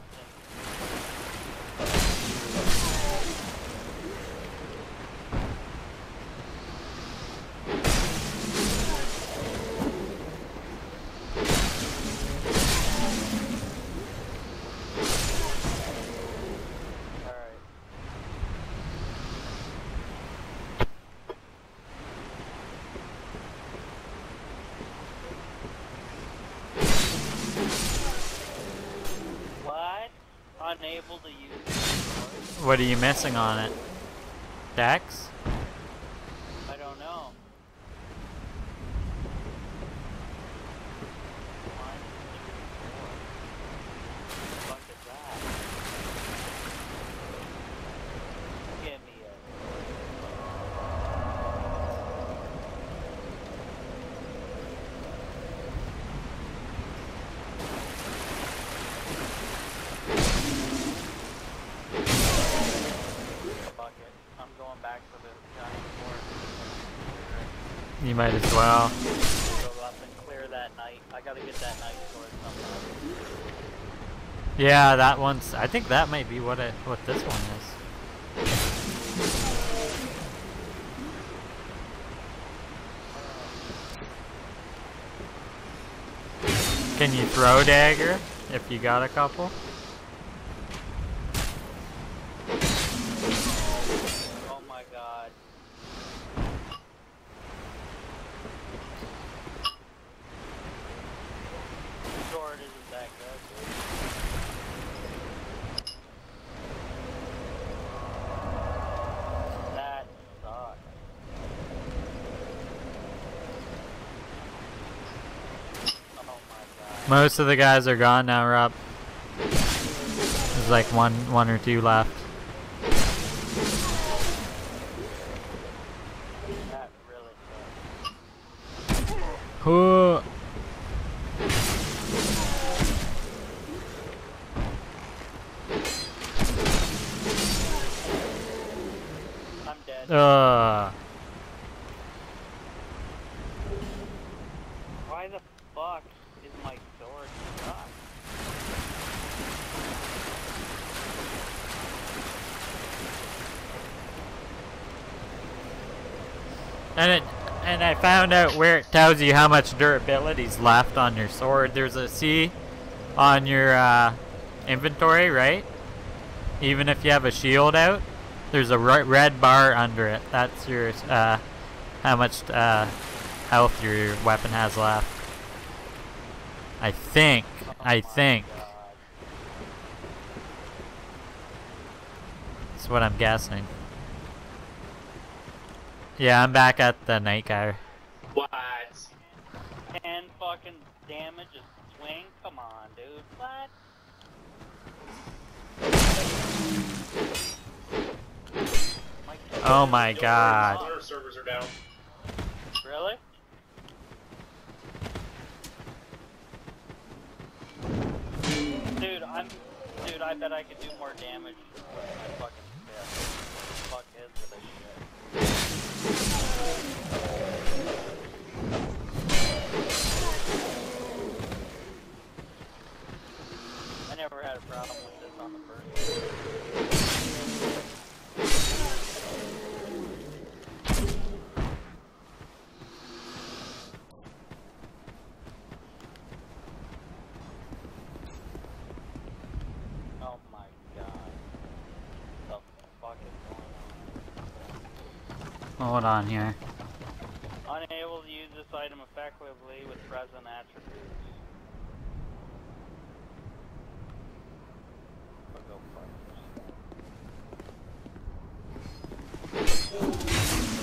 Speaker 2: Unable to use it.
Speaker 1: What are you missing on it? Dex?
Speaker 2: I don't know. What the fuck is that? Give me it. I'm going back to the giant forest.
Speaker 1: You might as well.
Speaker 2: Go up and clear that night. I gotta get that night sword somehow.
Speaker 1: Yeah, that one's. I think that might be what this one is. Can you throw dagger if you got a couple?
Speaker 2: Oh my god. The sword isn't that good, dude. That sucks. Oh my god.
Speaker 1: Most of the guys are gone now, Rob. There's like one or two left.
Speaker 2: That really sucks.
Speaker 1: Huh.
Speaker 2: I'm dead. Why the fuck is my sword stuck?
Speaker 1: And I found out where it tells you how much durability's left on your sword. There's a C on your inventory, right? Even if you have a shield out, there's a red bar under it. That's your how much health your weapon has left. I think. That's what I'm guessing. Yeah, I'm back at the night guy.
Speaker 3: What?
Speaker 2: 10 fucking damage a swing? Come on, dude. What?
Speaker 1: Oh my god.
Speaker 3: Our servers are down.
Speaker 2: Really? Dude, I bet I could do more damage with my fucking fist. Fuck is this shit. I never had a problem with this on the first one. Oh my god. What the fuck is going on?
Speaker 1: Hold on here.
Speaker 2: Unable to use this item effectively with present attributes. I'll go fuck yourself.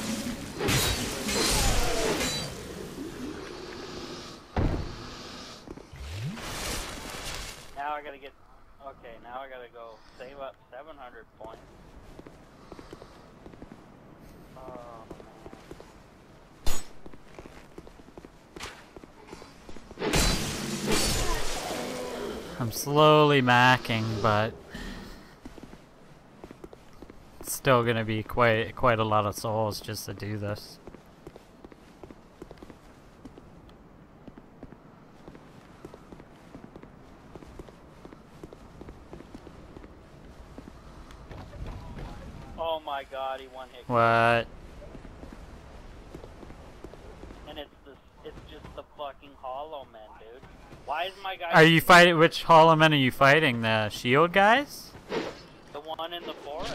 Speaker 2: Okay, now I gotta go save up 700 points. Oh, man.
Speaker 1: I'm slowly macking, but it's still gonna be quite a lot of souls just to do this.
Speaker 2: Oh my god, he one hit.
Speaker 1: What?
Speaker 2: And it's just the fucking Hollow Men, dude. Why is my guy...
Speaker 1: Are you fighting? Which Hollow Men are you fighting? The shield guys?
Speaker 2: The one in the forest.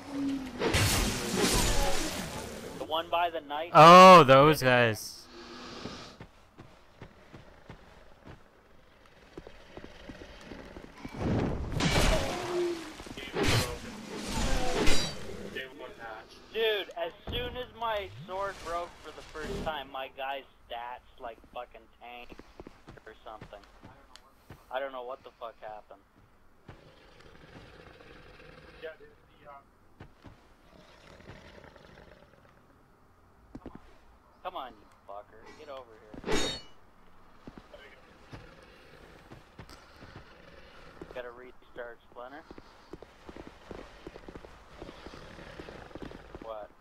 Speaker 2: The one by the knight.
Speaker 1: Oh, those guys.
Speaker 2: Dude, as soon as my sword broke for the first time, my guy's stats like fucking tanked or something. I don't know what the fuck happened. Come on, you fucker. Get over here. Gotta restart Splinter. What?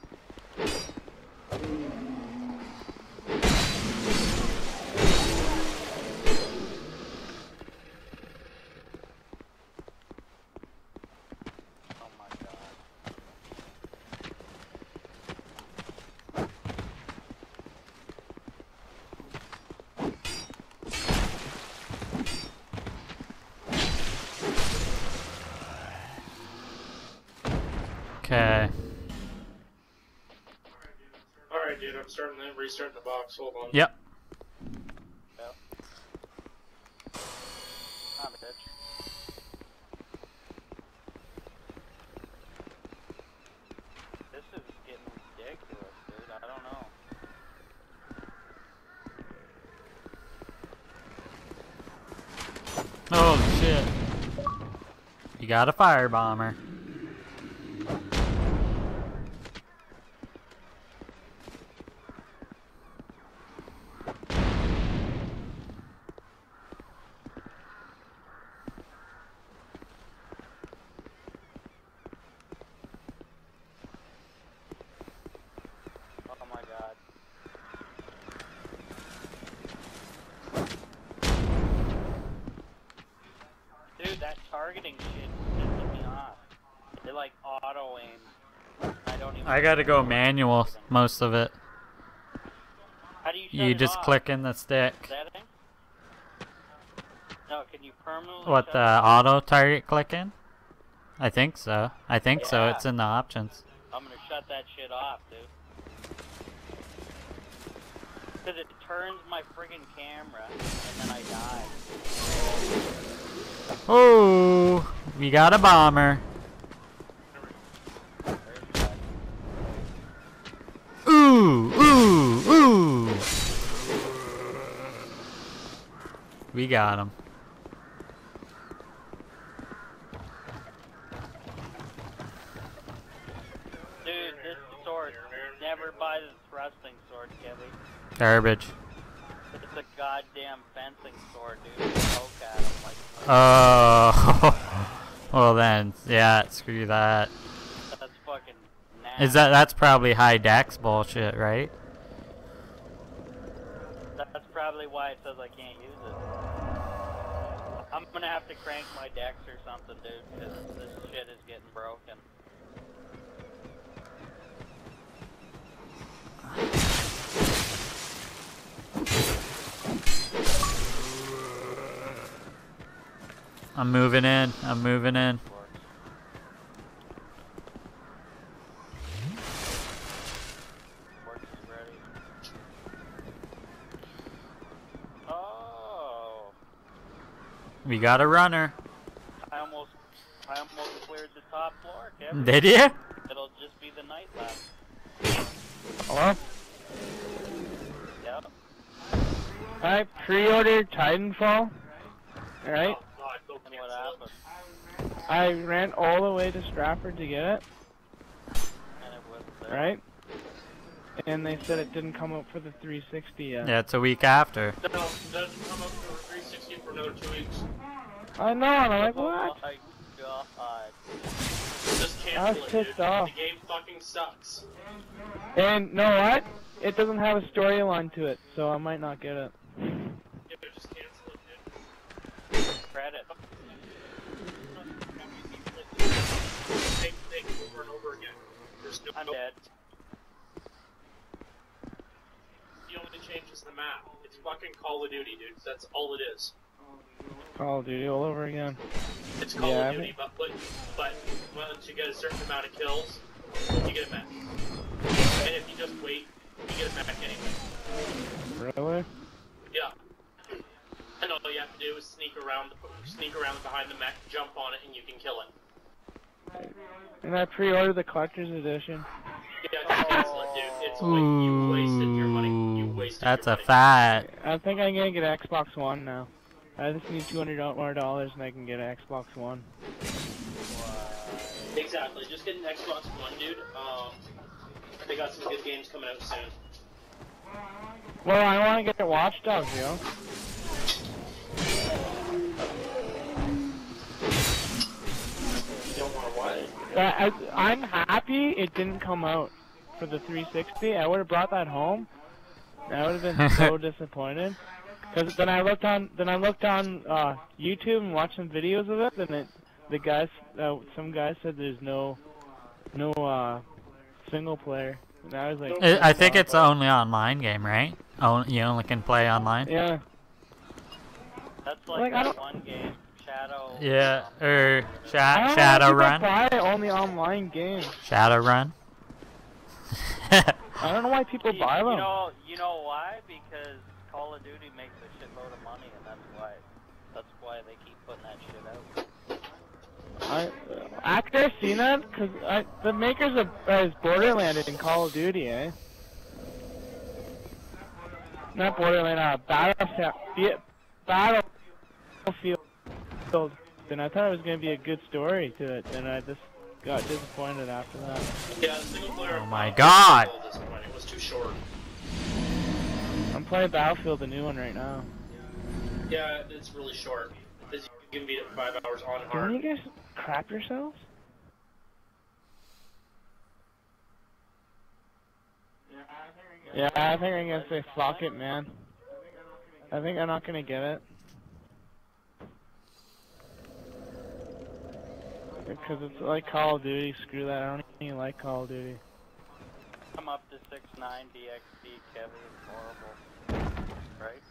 Speaker 2: Oh my god.
Speaker 1: Okay.
Speaker 3: Alright, dude, I'm restarting the box. Hold on.
Speaker 1: Yep.
Speaker 2: Yep. Ah, bitch. This is getting ridiculous, dude. I don't know.
Speaker 1: Oh shit. You got a fire bomber.
Speaker 2: Oh my god. Dude, that targeting shit is pissing me off. They like auto aim. I don't even.
Speaker 1: I gotta go manual most of it.
Speaker 2: How do you shut
Speaker 1: You
Speaker 2: it
Speaker 1: just
Speaker 2: off?
Speaker 1: click in the stick.
Speaker 2: Setting? No, can you permanently
Speaker 1: What,
Speaker 2: shut
Speaker 1: the
Speaker 2: it off?
Speaker 1: auto target clicking? I think so. I think so.
Speaker 2: Yeah.
Speaker 1: It's in the options.
Speaker 2: I'm gonna shut that shit off, dude. Because it turns my friggin' camera, and then I die.
Speaker 1: Oh, we got a bomber. Ooh, ooh, ooh. We got him.
Speaker 2: Dude, this sword, never buy the thrusting sword, Kevy.
Speaker 1: Garbage.
Speaker 2: It's a goddamn fencing sword, dude. Poke at him like.
Speaker 1: Oh. Well then, yeah, screw that.
Speaker 2: That's fucking nasty.
Speaker 1: That's probably high dex bullshit, right?
Speaker 2: That's probably why it says I can't use it. I'm gonna have to crank my dex or something, dude, because this shit is getting broken.
Speaker 1: I'm moving in. I'm moving in.
Speaker 2: Works is ready. Oh,
Speaker 1: We got a runner.
Speaker 2: I almost cleared the top floor, Kevin.
Speaker 1: Did you?
Speaker 2: It'll just be the night left.
Speaker 6: Hello?
Speaker 2: Yep.
Speaker 6: I pre-ordered Titanfall. Alright?
Speaker 2: And what happened?
Speaker 6: I ran all the way to Stratford to get it,
Speaker 2: And it wasn't there.
Speaker 6: right? And they said it didn't come out for the 360 yet.
Speaker 1: Yeah, it's a week after.
Speaker 3: No, it doesn't come up for 360 for another 2 weeks.
Speaker 6: I know, and I'm like,
Speaker 2: Oh
Speaker 6: what?
Speaker 2: my god.
Speaker 3: Just
Speaker 6: I was
Speaker 3: cancel it,
Speaker 6: pissed
Speaker 3: dude.
Speaker 6: off.
Speaker 3: The game fucking sucks.
Speaker 6: And know what? It doesn't have a storyline to it, so I might not get it.
Speaker 3: Yeah, just cancel it, dude.
Speaker 2: Credit.
Speaker 3: Same thing over and over again. There's no.
Speaker 2: I'm dead.
Speaker 3: The only change is the map. It's fucking Call of Duty, dude. That's all it is.
Speaker 6: Call of Duty all over again.
Speaker 3: It's Call
Speaker 6: Yeah,
Speaker 3: of Duty, but once you get a certain amount of kills, you get a mech. And if you just wait, you get a mech anyway.
Speaker 6: Really?
Speaker 3: Yeah. And all you have to do is sneak around behind the mech, jump on it, and you can kill it.
Speaker 6: And I pre-ordered the collector's edition.
Speaker 3: Yeah, just cancel it, dude. It's you wasted your money. You wasted
Speaker 1: That's
Speaker 3: your
Speaker 1: a
Speaker 3: money.
Speaker 1: fact.
Speaker 6: I think I'm gonna get Xbox One now. I just need $200 more and I can get an Xbox One.
Speaker 3: Exactly. Just get an Xbox One, dude. They got some good games coming out soon.
Speaker 6: Well, I want to get Watch Dogs, yo.
Speaker 3: You don't want to what?
Speaker 6: I'm happy it didn't come out for the 360. I would have brought that home. I would have been so disappointed. Cause then I looked on YouTube and watched some videos of it, and some guys said there's no single player. And I was like,
Speaker 1: I think it's only online game, right? Oh, you only can play online.
Speaker 6: yeah.
Speaker 2: That's
Speaker 6: Like,
Speaker 2: like
Speaker 6: I
Speaker 2: that
Speaker 6: don't-
Speaker 2: one game, Shadow.
Speaker 1: Yeah, or
Speaker 6: I don't know
Speaker 1: Shadow
Speaker 6: why
Speaker 1: Run.
Speaker 6: people buy only online games.
Speaker 1: Shadow Run.
Speaker 6: I don't know why people buy them.
Speaker 2: You know why? Because Call of Duty makes a shitload of money, and that's why they keep putting that shit out.
Speaker 6: After I've seen that, because the makers of Borderlands in Call of Duty, eh? Not Borderlands, Battlefield. Then I thought it was going to be a good story to it, and I just got disappointed after that.
Speaker 3: Yeah, the single player.
Speaker 1: Oh my god.
Speaker 3: It was too short.
Speaker 6: I'm playing Battlefield, the new one, right now.
Speaker 3: Yeah, it's really short. You can beat it in 5 hours on
Speaker 6: Can
Speaker 3: hard.
Speaker 6: you guys crap yourselves? Yeah, I think I'm gonna say fuck it, man. I think I'm not gonna get it. Because it's like Call of Duty, screw that, I don't even like Call of Duty.
Speaker 2: I'm up to 6'9", DXD, Kevin, it's horrible. Right?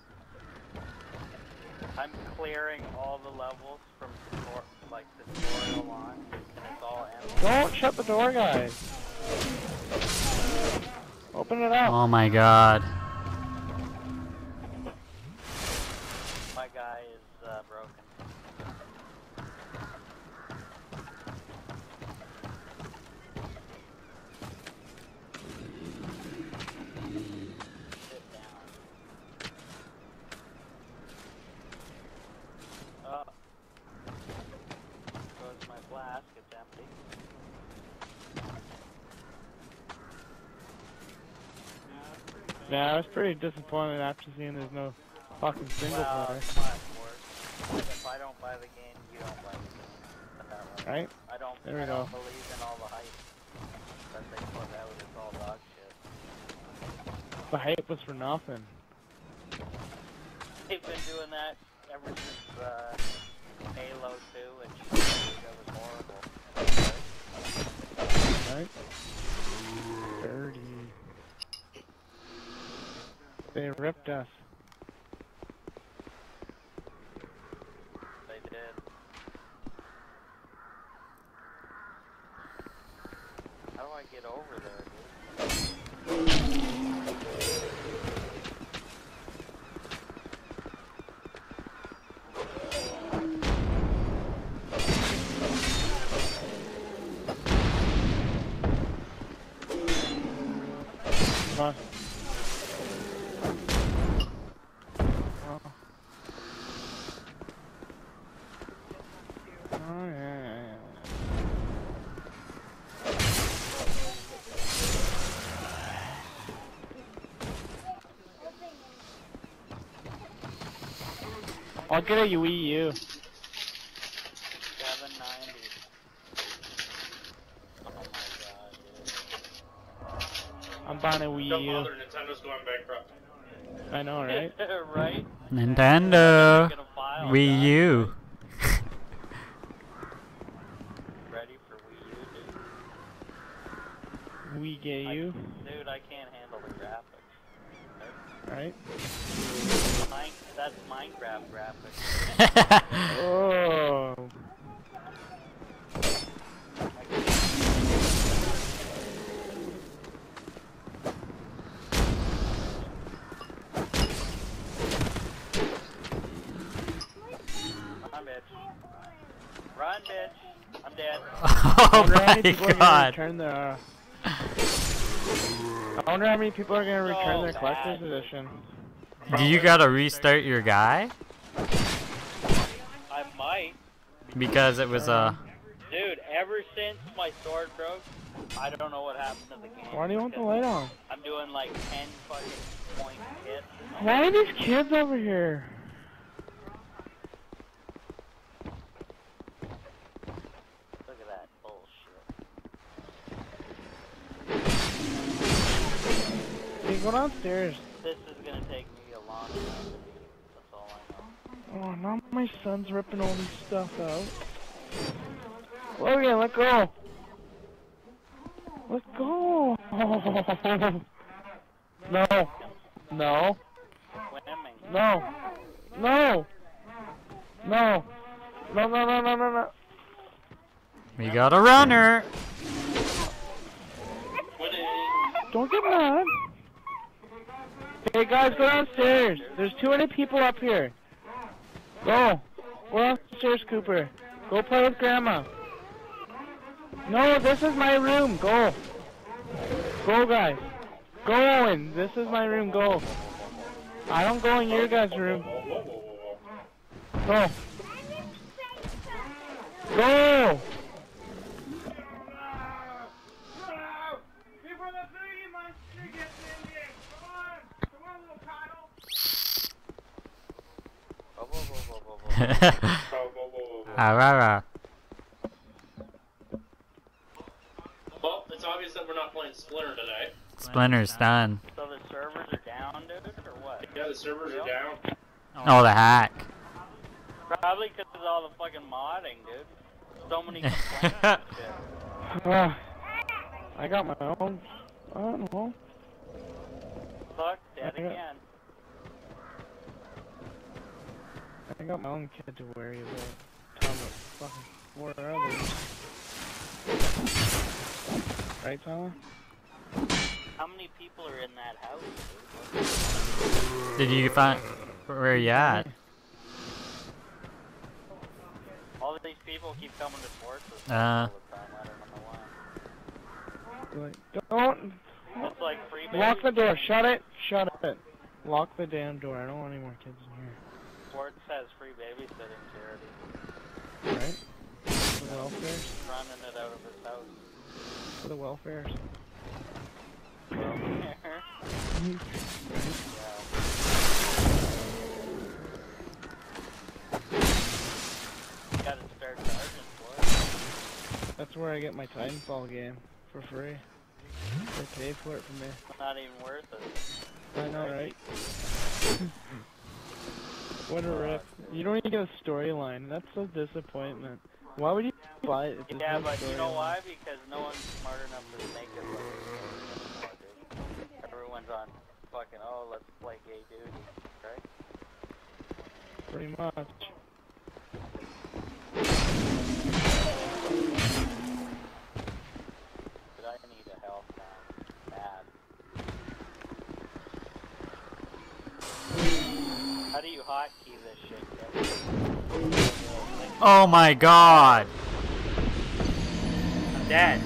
Speaker 2: I'm clearing all the levels from tutorial on, and it's all empty.
Speaker 6: Don't shut the door, guys! Open it up!
Speaker 1: Oh my god.
Speaker 2: My guy is broken. Sit down. Goes my flask, it's empty.
Speaker 6: Yeah, I was pretty disappointed after seeing there's no fucking single
Speaker 2: Well,
Speaker 6: player.
Speaker 2: it's not worse. If I don't buy the game, you don't buy the game. Put it that way.
Speaker 6: Right?
Speaker 2: I don't
Speaker 6: There we
Speaker 2: believe
Speaker 6: go.
Speaker 2: in all the hype that they put out. It's all dog shit.
Speaker 6: The hype was for nothing.
Speaker 2: They've been doing that ever since Halo 2, and that was horrible.
Speaker 6: Right? Dirty. They ripped us.
Speaker 2: They did. How do I get over there, dude?
Speaker 6: Come on. Oh, yeah. I'll get a Wii U.
Speaker 2: 790. Oh my god, dude.
Speaker 6: I'm buying a Wii
Speaker 3: Don't
Speaker 6: U.
Speaker 3: bother, Nintendo's going bankrupt.
Speaker 6: I know, right?
Speaker 2: Right?
Speaker 1: Nintendo.
Speaker 2: Get a file,
Speaker 1: Wii
Speaker 2: Josh.
Speaker 1: U.
Speaker 2: Ready for Wii U, dude?
Speaker 6: We get you,
Speaker 2: Dude, I can't handle the graphics.
Speaker 6: right?
Speaker 2: That's Minecraft graphics.
Speaker 6: Oh.
Speaker 2: Run, bitch. Run, bitch. I'm dead.
Speaker 1: Oh
Speaker 6: I wonder how
Speaker 1: my
Speaker 6: many people are gonna
Speaker 1: god.
Speaker 6: return their, I wonder how many people are gonna return
Speaker 2: So
Speaker 6: their collector's
Speaker 2: bad.
Speaker 6: edition.
Speaker 1: Do you gotta restart your guy?
Speaker 2: I might.
Speaker 1: Because it was
Speaker 2: Dude, ever since my sword broke, I don't know what happened to the game.
Speaker 6: Why do you want the light on?
Speaker 2: I'm doing like 10 fucking point hits.
Speaker 6: Why are these kids over here?
Speaker 2: Look at that bullshit.
Speaker 6: Hey, go downstairs.
Speaker 2: This is gonna take me a long time. That's all I know.
Speaker 6: Oh, now my son's ripping all this stuff out. Logan, let go. Let go. No. No.
Speaker 2: Swimming.
Speaker 6: No. No. No. No, no, no, no, no, no.
Speaker 1: we got a runner.
Speaker 6: Don't get mad. Hey guys, go downstairs. There's too many people up here. Go. Go downstairs, Cooper. Go play with Grandma. No, this is my room. Go. Go, guys. Go, Owen. This is my room. Go. I don't go in your guys' room. Go. Go.
Speaker 2: Whoa, whoa, whoa, whoa, whoa, whoa.
Speaker 1: Arara.
Speaker 3: Well, it's obvious that we're not playing Splinter today.
Speaker 1: Splinter's done.
Speaker 2: So the servers are down, dude, or what?
Speaker 3: Yeah, the servers are down.
Speaker 1: Oh, the hack.
Speaker 2: Probably because of all the fucking modding, dude. So many complaints and shit.
Speaker 6: I got my own. I don't know.
Speaker 2: Fuck, dead
Speaker 6: Yeah.
Speaker 2: again.
Speaker 6: I got my own kid to worry about. Tom, fucking 4 others. Right, Tyler?
Speaker 2: How many people are in that house, dude?
Speaker 1: Did you find where you at?
Speaker 2: All of these people keep coming to Forces all
Speaker 1: Uh.
Speaker 2: the time. I don't know why.
Speaker 6: Like, don't
Speaker 2: It's like free
Speaker 6: lock the
Speaker 2: babies.
Speaker 6: door. Shut it. Shut it. Lock the damn door. I don't want any more kids in here.
Speaker 2: Sports has free babysitting charity.
Speaker 6: Right? For the welfares.
Speaker 2: Running it out of his house.
Speaker 6: For the welfares.
Speaker 2: Gotta start charging for it.
Speaker 6: That's where I get my Titanfall game for free. They pay for it for me.
Speaker 2: Not even worth it.
Speaker 6: I know, right? What a rip. You don't even get a storyline. That's a disappointment. Why would you buy it? if there's
Speaker 2: Yeah,
Speaker 6: no
Speaker 2: but you know
Speaker 6: storyline?
Speaker 2: why? Because no one's smart enough to make it look anymore, dude. Everyone's on fucking, oh, let's play gay duty, right?
Speaker 6: Pretty much.
Speaker 2: But I need a health now. Bad. How do you hotkey this shit, Kevin?
Speaker 1: Oh my god. I'm dead.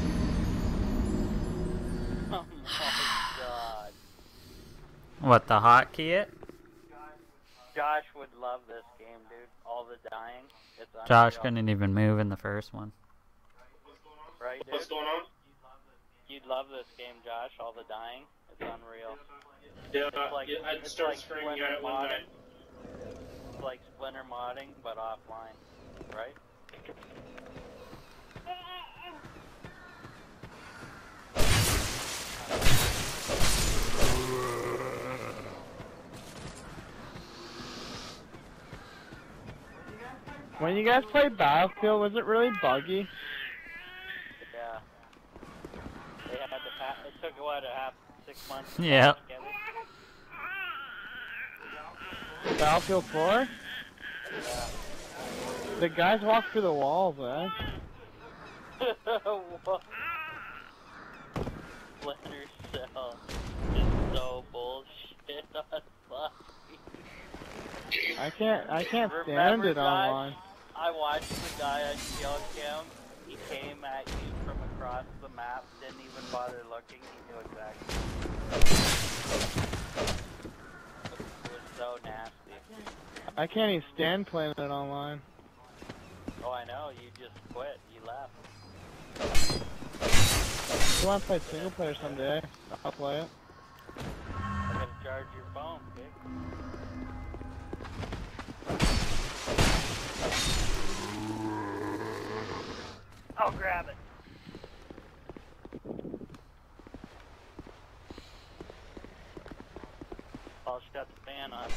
Speaker 2: Oh my god.
Speaker 1: What, the hotkey it?
Speaker 2: Josh would love this game, dude. All the dying. It's
Speaker 1: Josh
Speaker 2: unreal.
Speaker 1: couldn't even move in the first one.
Speaker 2: Right, dude?
Speaker 3: What's going on?
Speaker 2: You'd love this game, Josh. All the dying. It's unreal.
Speaker 3: Yeah,
Speaker 2: It's like,
Speaker 3: I'd
Speaker 2: it's
Speaker 3: start
Speaker 2: like
Speaker 3: screaming
Speaker 2: Splinter
Speaker 3: at it one
Speaker 2: modded.
Speaker 3: night.
Speaker 2: like Splinter modding, but offline, right?
Speaker 6: When you guys played Battlefield, was it really buggy?
Speaker 2: Yeah. They had to pass. It took what, 6 months? To
Speaker 1: Yeah.
Speaker 2: patch together?
Speaker 6: Battlefield 4?
Speaker 2: Yeah.
Speaker 6: The guys walk through the walls, eh?
Speaker 2: What? Splinter Cell is so bullshit on Buffy.
Speaker 6: I can't stand
Speaker 2: Remember,
Speaker 6: it
Speaker 2: guys,
Speaker 6: online.
Speaker 2: I watched the guy on Shield Cam. He came at you from across the map, didn't even bother looking. He knew exactly. It was so nasty.
Speaker 6: I can't even stand playing it online.
Speaker 2: Oh, I know. You just quit. You left.
Speaker 6: If you want to play single player someday, I'll play it.
Speaker 2: I gotta charge your phone, okay? I'll grab it. I'll shut the fan on.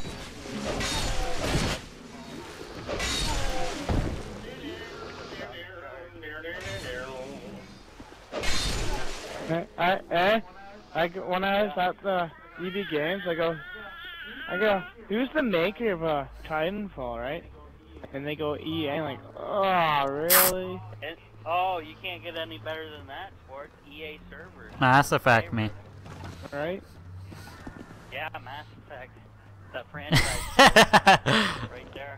Speaker 6: When I was at the EB Games, I go, who's the maker of Titanfall, right? And they go EA, I'm like, oh, really?
Speaker 2: Oh, you can't get any better than that, sports. EA servers.
Speaker 1: Mass Effect me.
Speaker 6: Right?
Speaker 2: Yeah, Mass Effect. That franchise. Right there.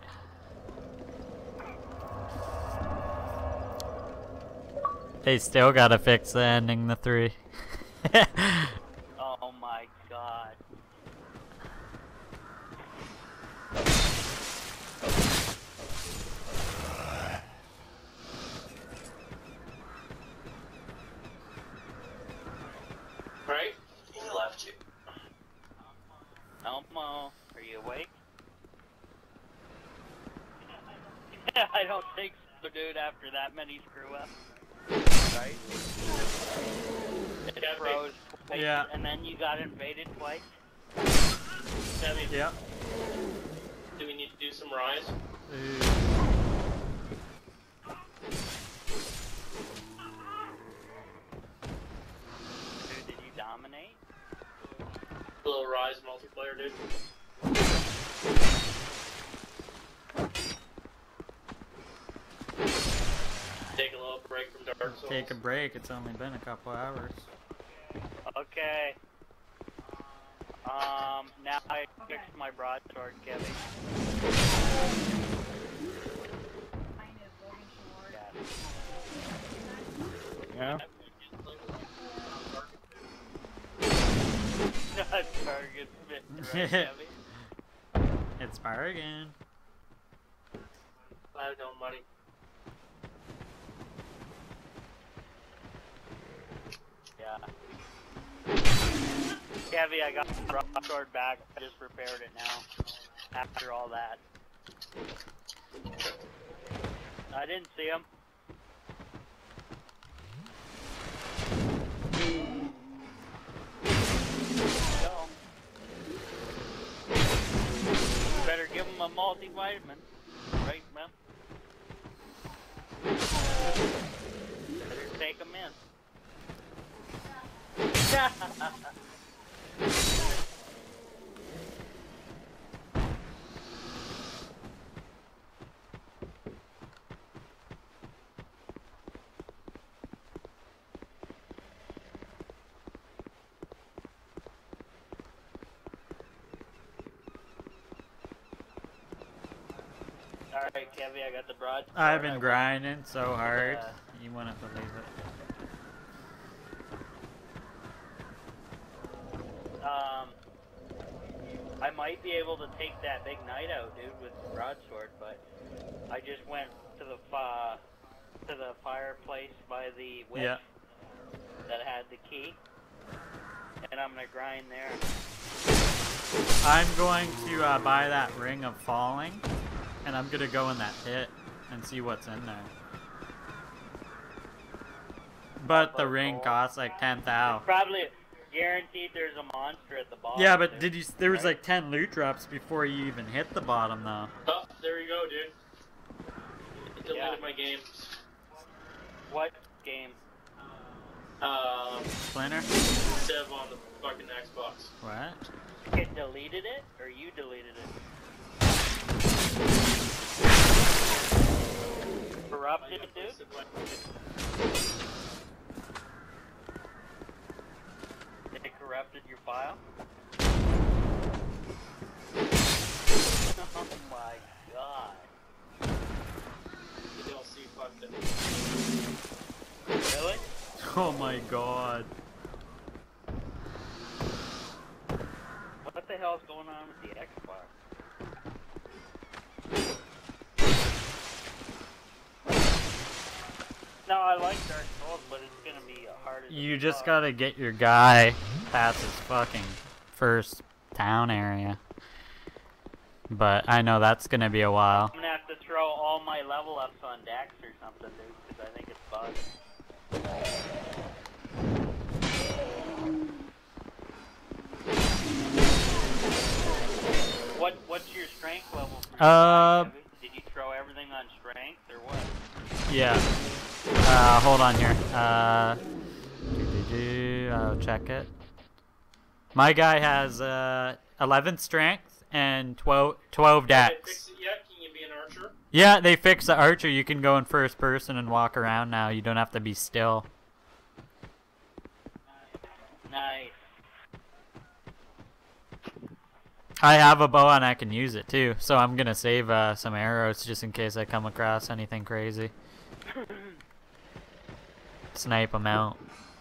Speaker 1: They still gotta fix the ending to 3.
Speaker 2: Oh my god.
Speaker 3: Right? He left you.
Speaker 2: Elmo, are you awake? I don't think so, dude, after that many screw-ups. Right? It froze twice,
Speaker 1: Yeah.
Speaker 2: and then you got invaded twice.
Speaker 3: Debbie,
Speaker 1: Yeah.
Speaker 3: do we need to do some Rise?
Speaker 2: Dude, did you dominate?
Speaker 3: A little Rise multiplayer, dude. Take a little break from Dark Souls.
Speaker 1: Take a break. It's only been a couple hours.
Speaker 2: Okay. Now I fixed my broadsword, Kevin.
Speaker 6: Yeah.
Speaker 2: Target fit, right, Kevin?
Speaker 1: It's bargain.
Speaker 3: I have no money.
Speaker 2: Yeah. Kevy, I got the broadsword back. I just repaired it now. After all that. I didn't see him. So, better give him a multivitamin. Right, man? Better take him in. Alright, Kevy, I got the broadsword.
Speaker 1: I've been grinding so hard.
Speaker 2: Yeah.
Speaker 1: You wouldn't believe it.
Speaker 2: I might be able to take that big knight out, dude, with the broadsword, but I just went to the fireplace by the witch
Speaker 1: Yeah.
Speaker 2: that had the key, and I'm gonna grind there.
Speaker 1: I'm going to buy that Ring of Falling, and I'm gonna go in that pit and see what's in there. But the ring costs like 10,000.
Speaker 2: Probably guaranteed there's a monster at the bottom.
Speaker 1: Yeah, but
Speaker 2: too,
Speaker 1: did you? There was
Speaker 2: right?
Speaker 1: like 10 loot drops before you even hit the bottom, though.
Speaker 3: Oh, there you go, dude. Deleted
Speaker 2: Yeah.
Speaker 3: my game.
Speaker 2: What game?
Speaker 1: Splinter?
Speaker 3: Dev on the fucking Xbox.
Speaker 1: What?
Speaker 2: It deleted it, or you deleted it? Corrupted, dude? It corrupted your file? Oh my god.
Speaker 3: DLC fucked it.
Speaker 2: Really?
Speaker 1: Oh my god.
Speaker 2: What the hell's going on with the Xbox? No, I like Dark Souls, but it's gonna be hard as
Speaker 1: You just
Speaker 2: fuck.
Speaker 1: gotta get your guy past his fucking first town area. But I know that's gonna be a while.
Speaker 2: I'm gonna have to throw all my level ups on Dax or something, dude, because I think it's bugged. What's your strength level? Did you throw everything on strength or what?
Speaker 1: Yeah. Hold on here. I'll check it. My guy has 11 strength and 12
Speaker 3: Did they
Speaker 1: dex.
Speaker 3: fix it yet? Can you be an archer?
Speaker 1: Yeah, they fixed the archer. You can go in first person and walk around now. You don't have to be still.
Speaker 2: Nice.
Speaker 1: I have a bow and I can use it too. So I'm gonna save some arrows just in case I come across anything crazy. Snipe them out.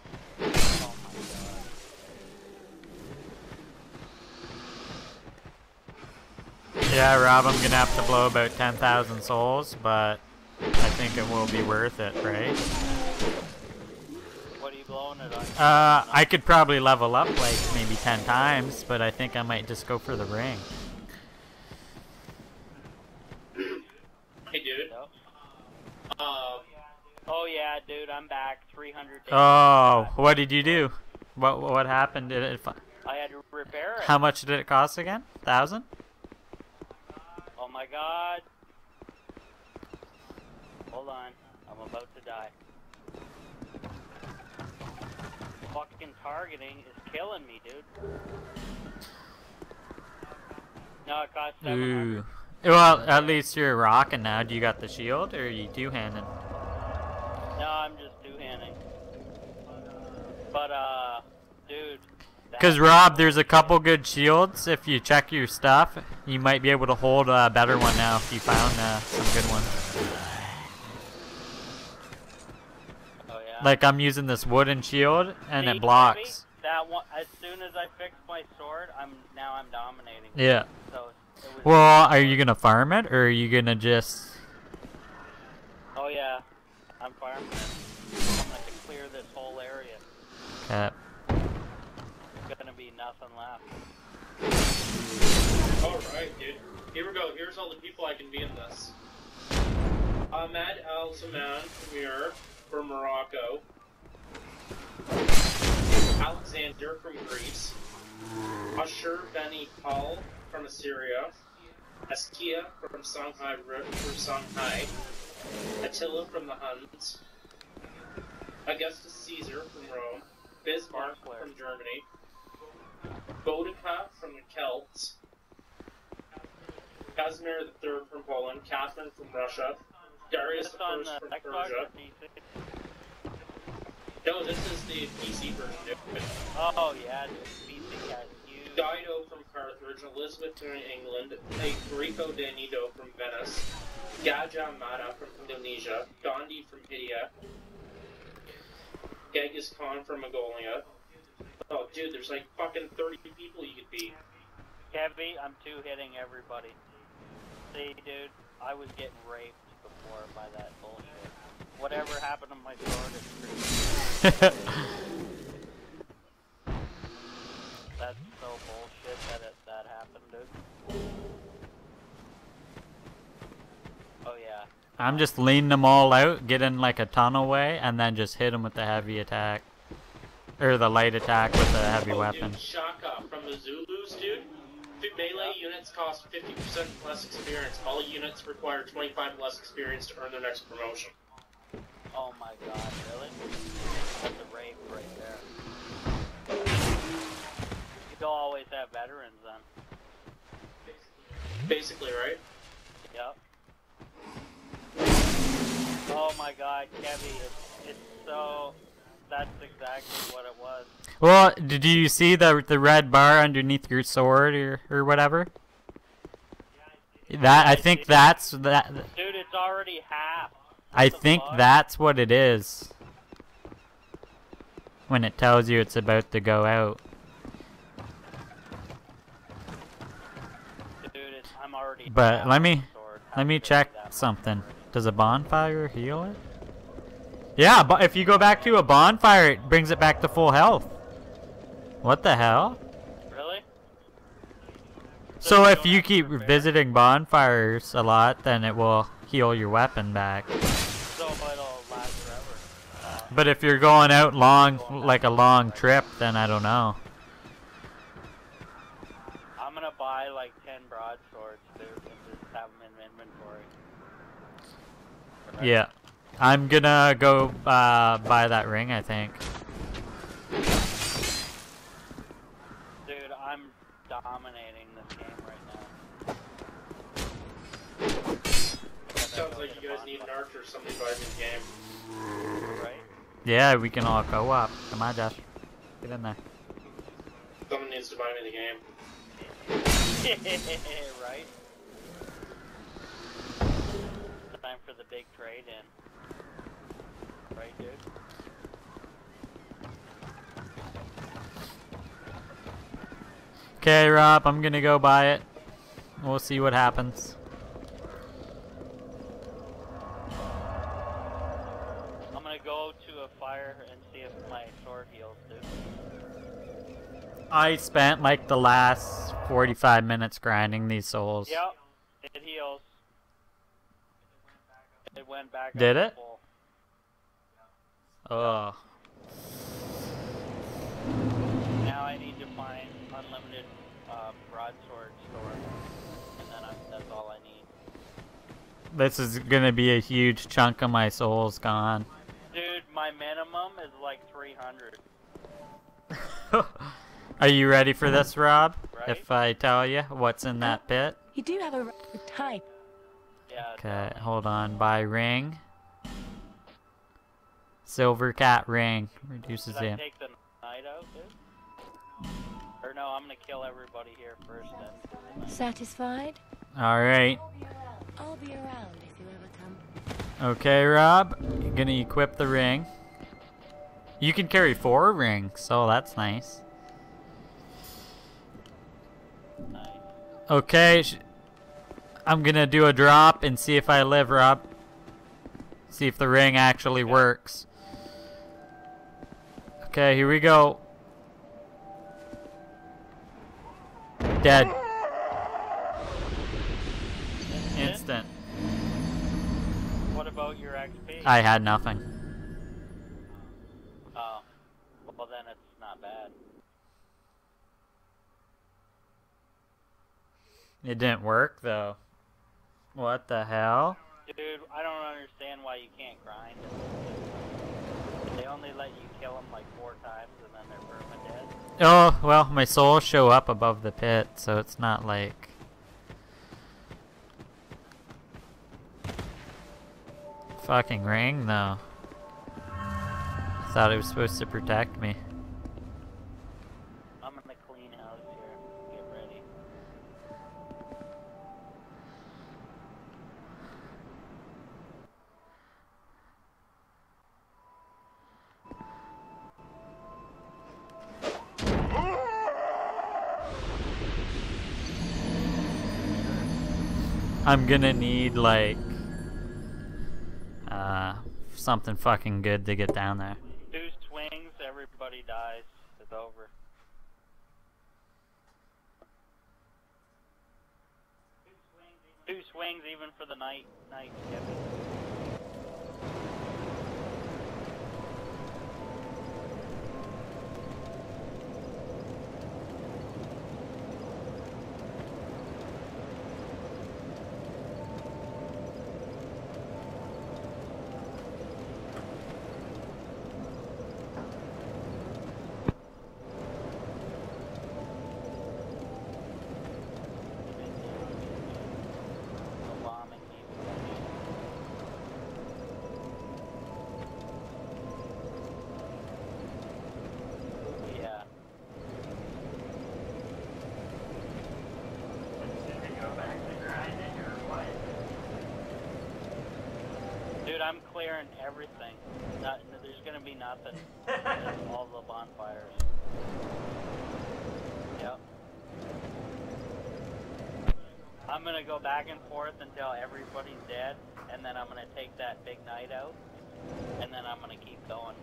Speaker 1: Yeah, Rob, I'm gonna have to blow about 10,000 souls, but I think it will be worth it, right?
Speaker 2: What are you blowing it on?
Speaker 1: I could probably level up like maybe 10 times, but I think I might just go for the ring.
Speaker 3: Hey, dude.
Speaker 2: No? Oh yeah, dude, I'm back 300 days.
Speaker 1: Oh, what did you do? What happened? Did it?
Speaker 2: I had to repair it.
Speaker 1: How much did it cost again? 1,000?
Speaker 2: Oh my god. Hold on. I'm about to die. Fucking targeting is killing me, dude. No, it cost 700.
Speaker 1: Ooh. Well, at least you're rocking now. Do you got the shield, or are you two-handed?
Speaker 2: No, I'm just two-handing. But, dude.
Speaker 1: Because, Rob, there's a couple good shields. If you check your stuff, you might be able to hold a better one now if you found some good ones.
Speaker 2: Oh, yeah.
Speaker 1: Like, I'm using this wooden shield, and
Speaker 2: See,
Speaker 1: it blocks.
Speaker 2: Heavy, that one, as soon as I fix my sword, I'm dominating.
Speaker 1: Yeah.
Speaker 2: So, it was
Speaker 1: Well, are you going to farm it, or are you going to just...
Speaker 2: Oh, yeah. I'm farming it. I'm going to clear this whole area.
Speaker 1: Okay.
Speaker 2: There's going to be nothing left.
Speaker 3: Alright, dude. Here we go. Here's all the people I can be in this. Ahmed Al Zaman Premier from Morocco. Alexander from Greece. Ashur Beni Paul from Assyria. Askia from Songhai. Attila from the Huns. Augustus Caesar from Rome. Bismarck from Germany. Boudica from the Celts. Casimir III from Poland. Catherine from Russia. Darius
Speaker 2: Just on
Speaker 3: I
Speaker 2: the
Speaker 3: from
Speaker 2: Xbox
Speaker 3: Persia.
Speaker 2: or PC?
Speaker 3: No, this is the PC version, dude.
Speaker 2: Oh, yeah, dude. PC has huge.
Speaker 3: Dido from Carthage, Elizabeth from England, Rico de Nido from Venice, Gajah Mada from Indonesia, Gandhi from India, Genghis Khan from Mongolia. Oh, dude, there's like fucking 30 people you could be.
Speaker 2: Kevy, I'm two-hitting everybody. See, dude, I was getting raped before by that bullshit. Whatever happened to my sword is pretty... That's so bullshit that that
Speaker 1: I'm just leaning them all out, get in like a tunnel way, and then just hit them with the heavy attack. Or the light attack with the heavy weapon.
Speaker 3: Dude, Shaka from the Zulus, dude. Melee units cost 50% less experience. All units require 25 less experience to earn their next promotion.
Speaker 2: Oh my god, really? That's a rape right there. You'll always have veterans then.
Speaker 3: Basically, right?
Speaker 2: Yep. Oh my god, Kevy, it's so... That's exactly what it was.
Speaker 1: Well, did you see the red bar underneath your sword or whatever? That I think that's that.
Speaker 2: Dude, it's already half.
Speaker 1: I think that's what it is. When it tells you it's about to go out.
Speaker 2: Dude, I'm already.
Speaker 1: But let me check something. Does a bonfire heal it? Yeah, but if you go back to a bonfire, it brings it back to full health. What the hell?
Speaker 2: Really?
Speaker 1: So if you keep visiting bonfires a lot, then it will heal your weapon back.
Speaker 2: So it'll last forever.
Speaker 1: But if you're going out long, like a long trip, then I don't know.
Speaker 2: I'm gonna buy like 10 broadswords, dude, and just have them in inventory. Right?
Speaker 1: Yeah. I'm gonna go buy that ring, I think.
Speaker 2: Dude, I'm dominating this game right now.
Speaker 3: Sounds like you guys need an archer or somebody buy the game.
Speaker 2: Right?
Speaker 1: Yeah, we can all co-op. Come on, Josh. Get in there.
Speaker 3: Someone needs to buy me the game.
Speaker 2: Right? Time for the big trade-in. Right, dude?
Speaker 1: Okay, Rob, I'm gonna go buy it. We'll see what happens.
Speaker 2: I'm gonna go to a fire and see if my sword heals, dude.
Speaker 1: I spent like the last 45 minutes grinding these souls.
Speaker 2: Yep, it heals. It went back up
Speaker 1: Did
Speaker 2: to
Speaker 1: it?
Speaker 2: full.
Speaker 1: Ugh.
Speaker 2: Now I need to find unlimited broadsword storage, and then that's all I need.
Speaker 1: This is gonna be a huge chunk of my souls gone.
Speaker 2: Dude, my minimum is like 300.
Speaker 1: Are you ready for this, Rob?
Speaker 2: Right?
Speaker 1: If I tell you what's in that pit?
Speaker 4: You do have a type.
Speaker 2: Yeah.
Speaker 1: Okay, hold on. Buy ring. Silver cat ring. Reduces
Speaker 2: Should I
Speaker 1: it.
Speaker 2: take the night out, dude? Or no, I'm gonna kill everybody here first then.
Speaker 4: Satisfied?
Speaker 1: Alright.
Speaker 4: I'll be around if you ever come.
Speaker 1: Okay, Rob. You're gonna equip the ring. You can carry 4 rings, so that's nice.
Speaker 2: Nice.
Speaker 1: Okay, I'm gonna do a drop and see if I live, Rob. See if the ring actually works. Okay, here we go. Dead. Instant.
Speaker 2: What about your XP?
Speaker 1: I had nothing.
Speaker 2: Oh. Well then it's not bad.
Speaker 1: It didn't work though. What the hell?
Speaker 2: Dude, I don't understand why you can't grind. They only let you kill them like 4 times and then they're perma-dead.
Speaker 1: Oh, well, my souls show up above the pit, so it's not like... Fucking ring, though. Thought it was supposed to protect me.
Speaker 2: I'm gonna clean house here. Get ready.
Speaker 1: I'm gonna need, like... something fucking good to get down there.
Speaker 2: 2 swings, everybody dies. It's over. Two swings even for the night, Kevin. I'm clearing everything. There's gonna be nothing. All the bonfires. Yep. I'm gonna go back and forth until everybody's dead, and then I'm gonna take that big knight out, and then I'm gonna keep going.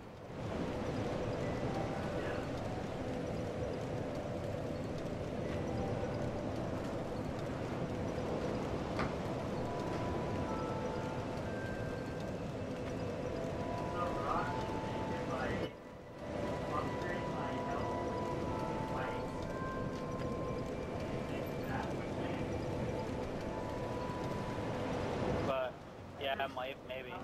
Speaker 2: Yeah, maybe.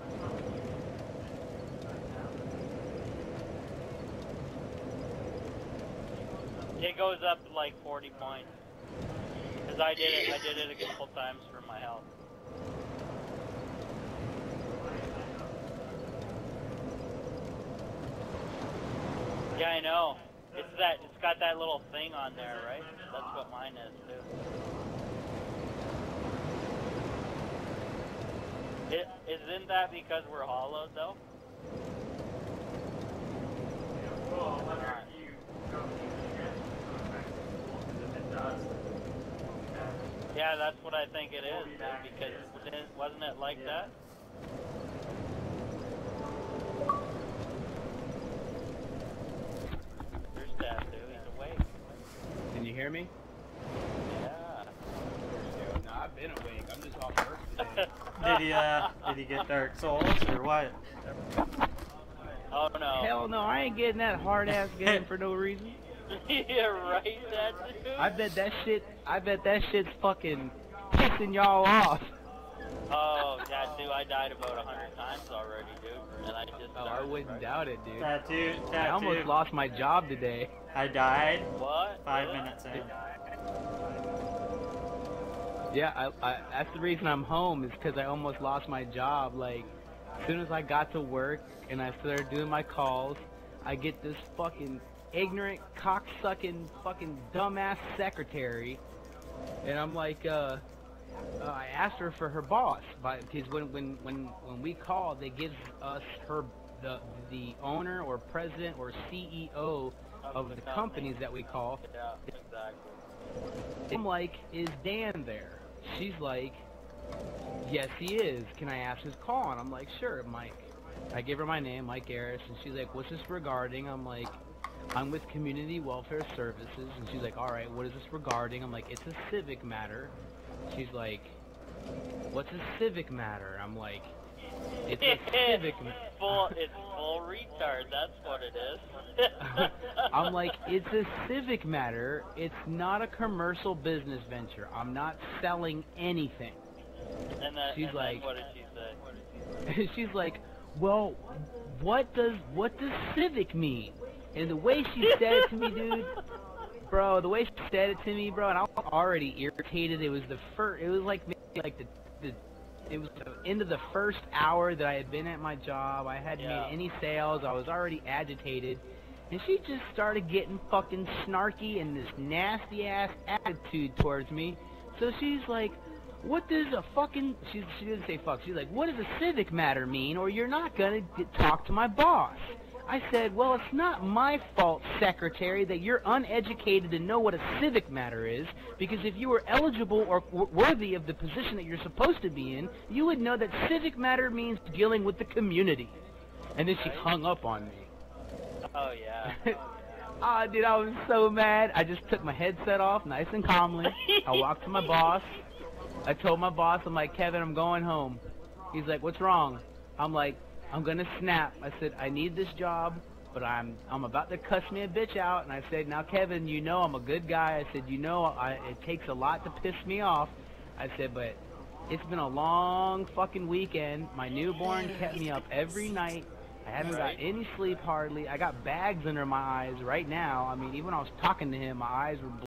Speaker 2: It goes up to like 40 points. Cause I did it a couple times for my health. Yeah, I know. It's got that little thing on there, right? That's what mine is too. Isn't that because we're hollowed, though? Yeah, that's what I think it is, because wasn't it like that? There's Dad, dude. He's awake.
Speaker 7: Can you hear me?
Speaker 2: Yeah.
Speaker 7: No, I've been awake. I'm just off work today.
Speaker 1: Did he get Dark Souls or what?
Speaker 2: Oh no.
Speaker 7: Hell no, I ain't getting that hard ass game for no reason.
Speaker 2: Yeah, right, that dude.
Speaker 7: I bet that shit's fucking pissing y'all off.
Speaker 2: Oh, Tattoo, I died about 100 times already, dude. And I just
Speaker 7: Oh, I
Speaker 2: started,
Speaker 7: wouldn't
Speaker 2: right?
Speaker 7: doubt it, dude.
Speaker 1: Tattoo.
Speaker 7: I almost lost my job today.
Speaker 1: I died
Speaker 2: What?
Speaker 1: 5 minutes in.
Speaker 7: Yeah, that's the reason I'm home, is because I almost lost my job. Like, as soon as I got to work and I started doing my calls, I get this fucking ignorant, cocksucking, fucking dumbass secretary, and I'm like, I asked her for her boss, because when we call, they give us the owner or president or CEO of the companies that we call.
Speaker 2: Yeah, exactly.
Speaker 7: I'm like, is Dan there? She's like, yes, he is. Can I ask his call? And I'm like, sure, Mike. I give her my name, Mike Harris, and she's like, what's this regarding? I'm like, I'm with Community Welfare Services. And she's like, all right, what is this regarding? I'm like, it's a civic matter. She's like, what's a civic matter? I'm like, it's a civic matter.
Speaker 2: It's full retard, that's what it is.
Speaker 7: I'm like, it's a civic matter. It's not a commercial business venture. I'm not selling anything. She's like,
Speaker 2: what did she say?
Speaker 7: she's like, well, what does civic mean? And the way she said it to me, dude, bro, the way she said it to me, bro, and I was already irritated. It was like it was the end of the first hour that I had been at my job. I hadn't made any sales. I was already agitated. And she just started getting fucking snarky and this nasty ass attitude towards me. So she's like, what does a fucking, she didn't say fuck, she's like, what does a civic matter mean, or you're not gonna talk to my boss? I said, well, it's not my fault, secretary, that you're uneducated to know what a civic matter is, because if you were eligible or worthy of the position that you're supposed to be in, you would know that civic matter means dealing with the community. And then she hung up on me.
Speaker 2: Oh, yeah.
Speaker 7: Ah, dude, I was so mad. I just took my headset off nice and calmly. I walked to my boss. I told my boss, I'm like, Kevin, I'm going home. He's like, what's wrong? I'm like, I'm gonna snap. I said, I need this job, but I'm about to cuss me a bitch out. And I said, now Kevin, you know I'm a good guy. I said, you know it takes a lot to piss me off. I said, but it's been a long fucking weekend. My newborn kept me up every night. I haven't got any sleep hardly. I got bags under my eyes right now. I mean, even when I was talking to him, my eyes were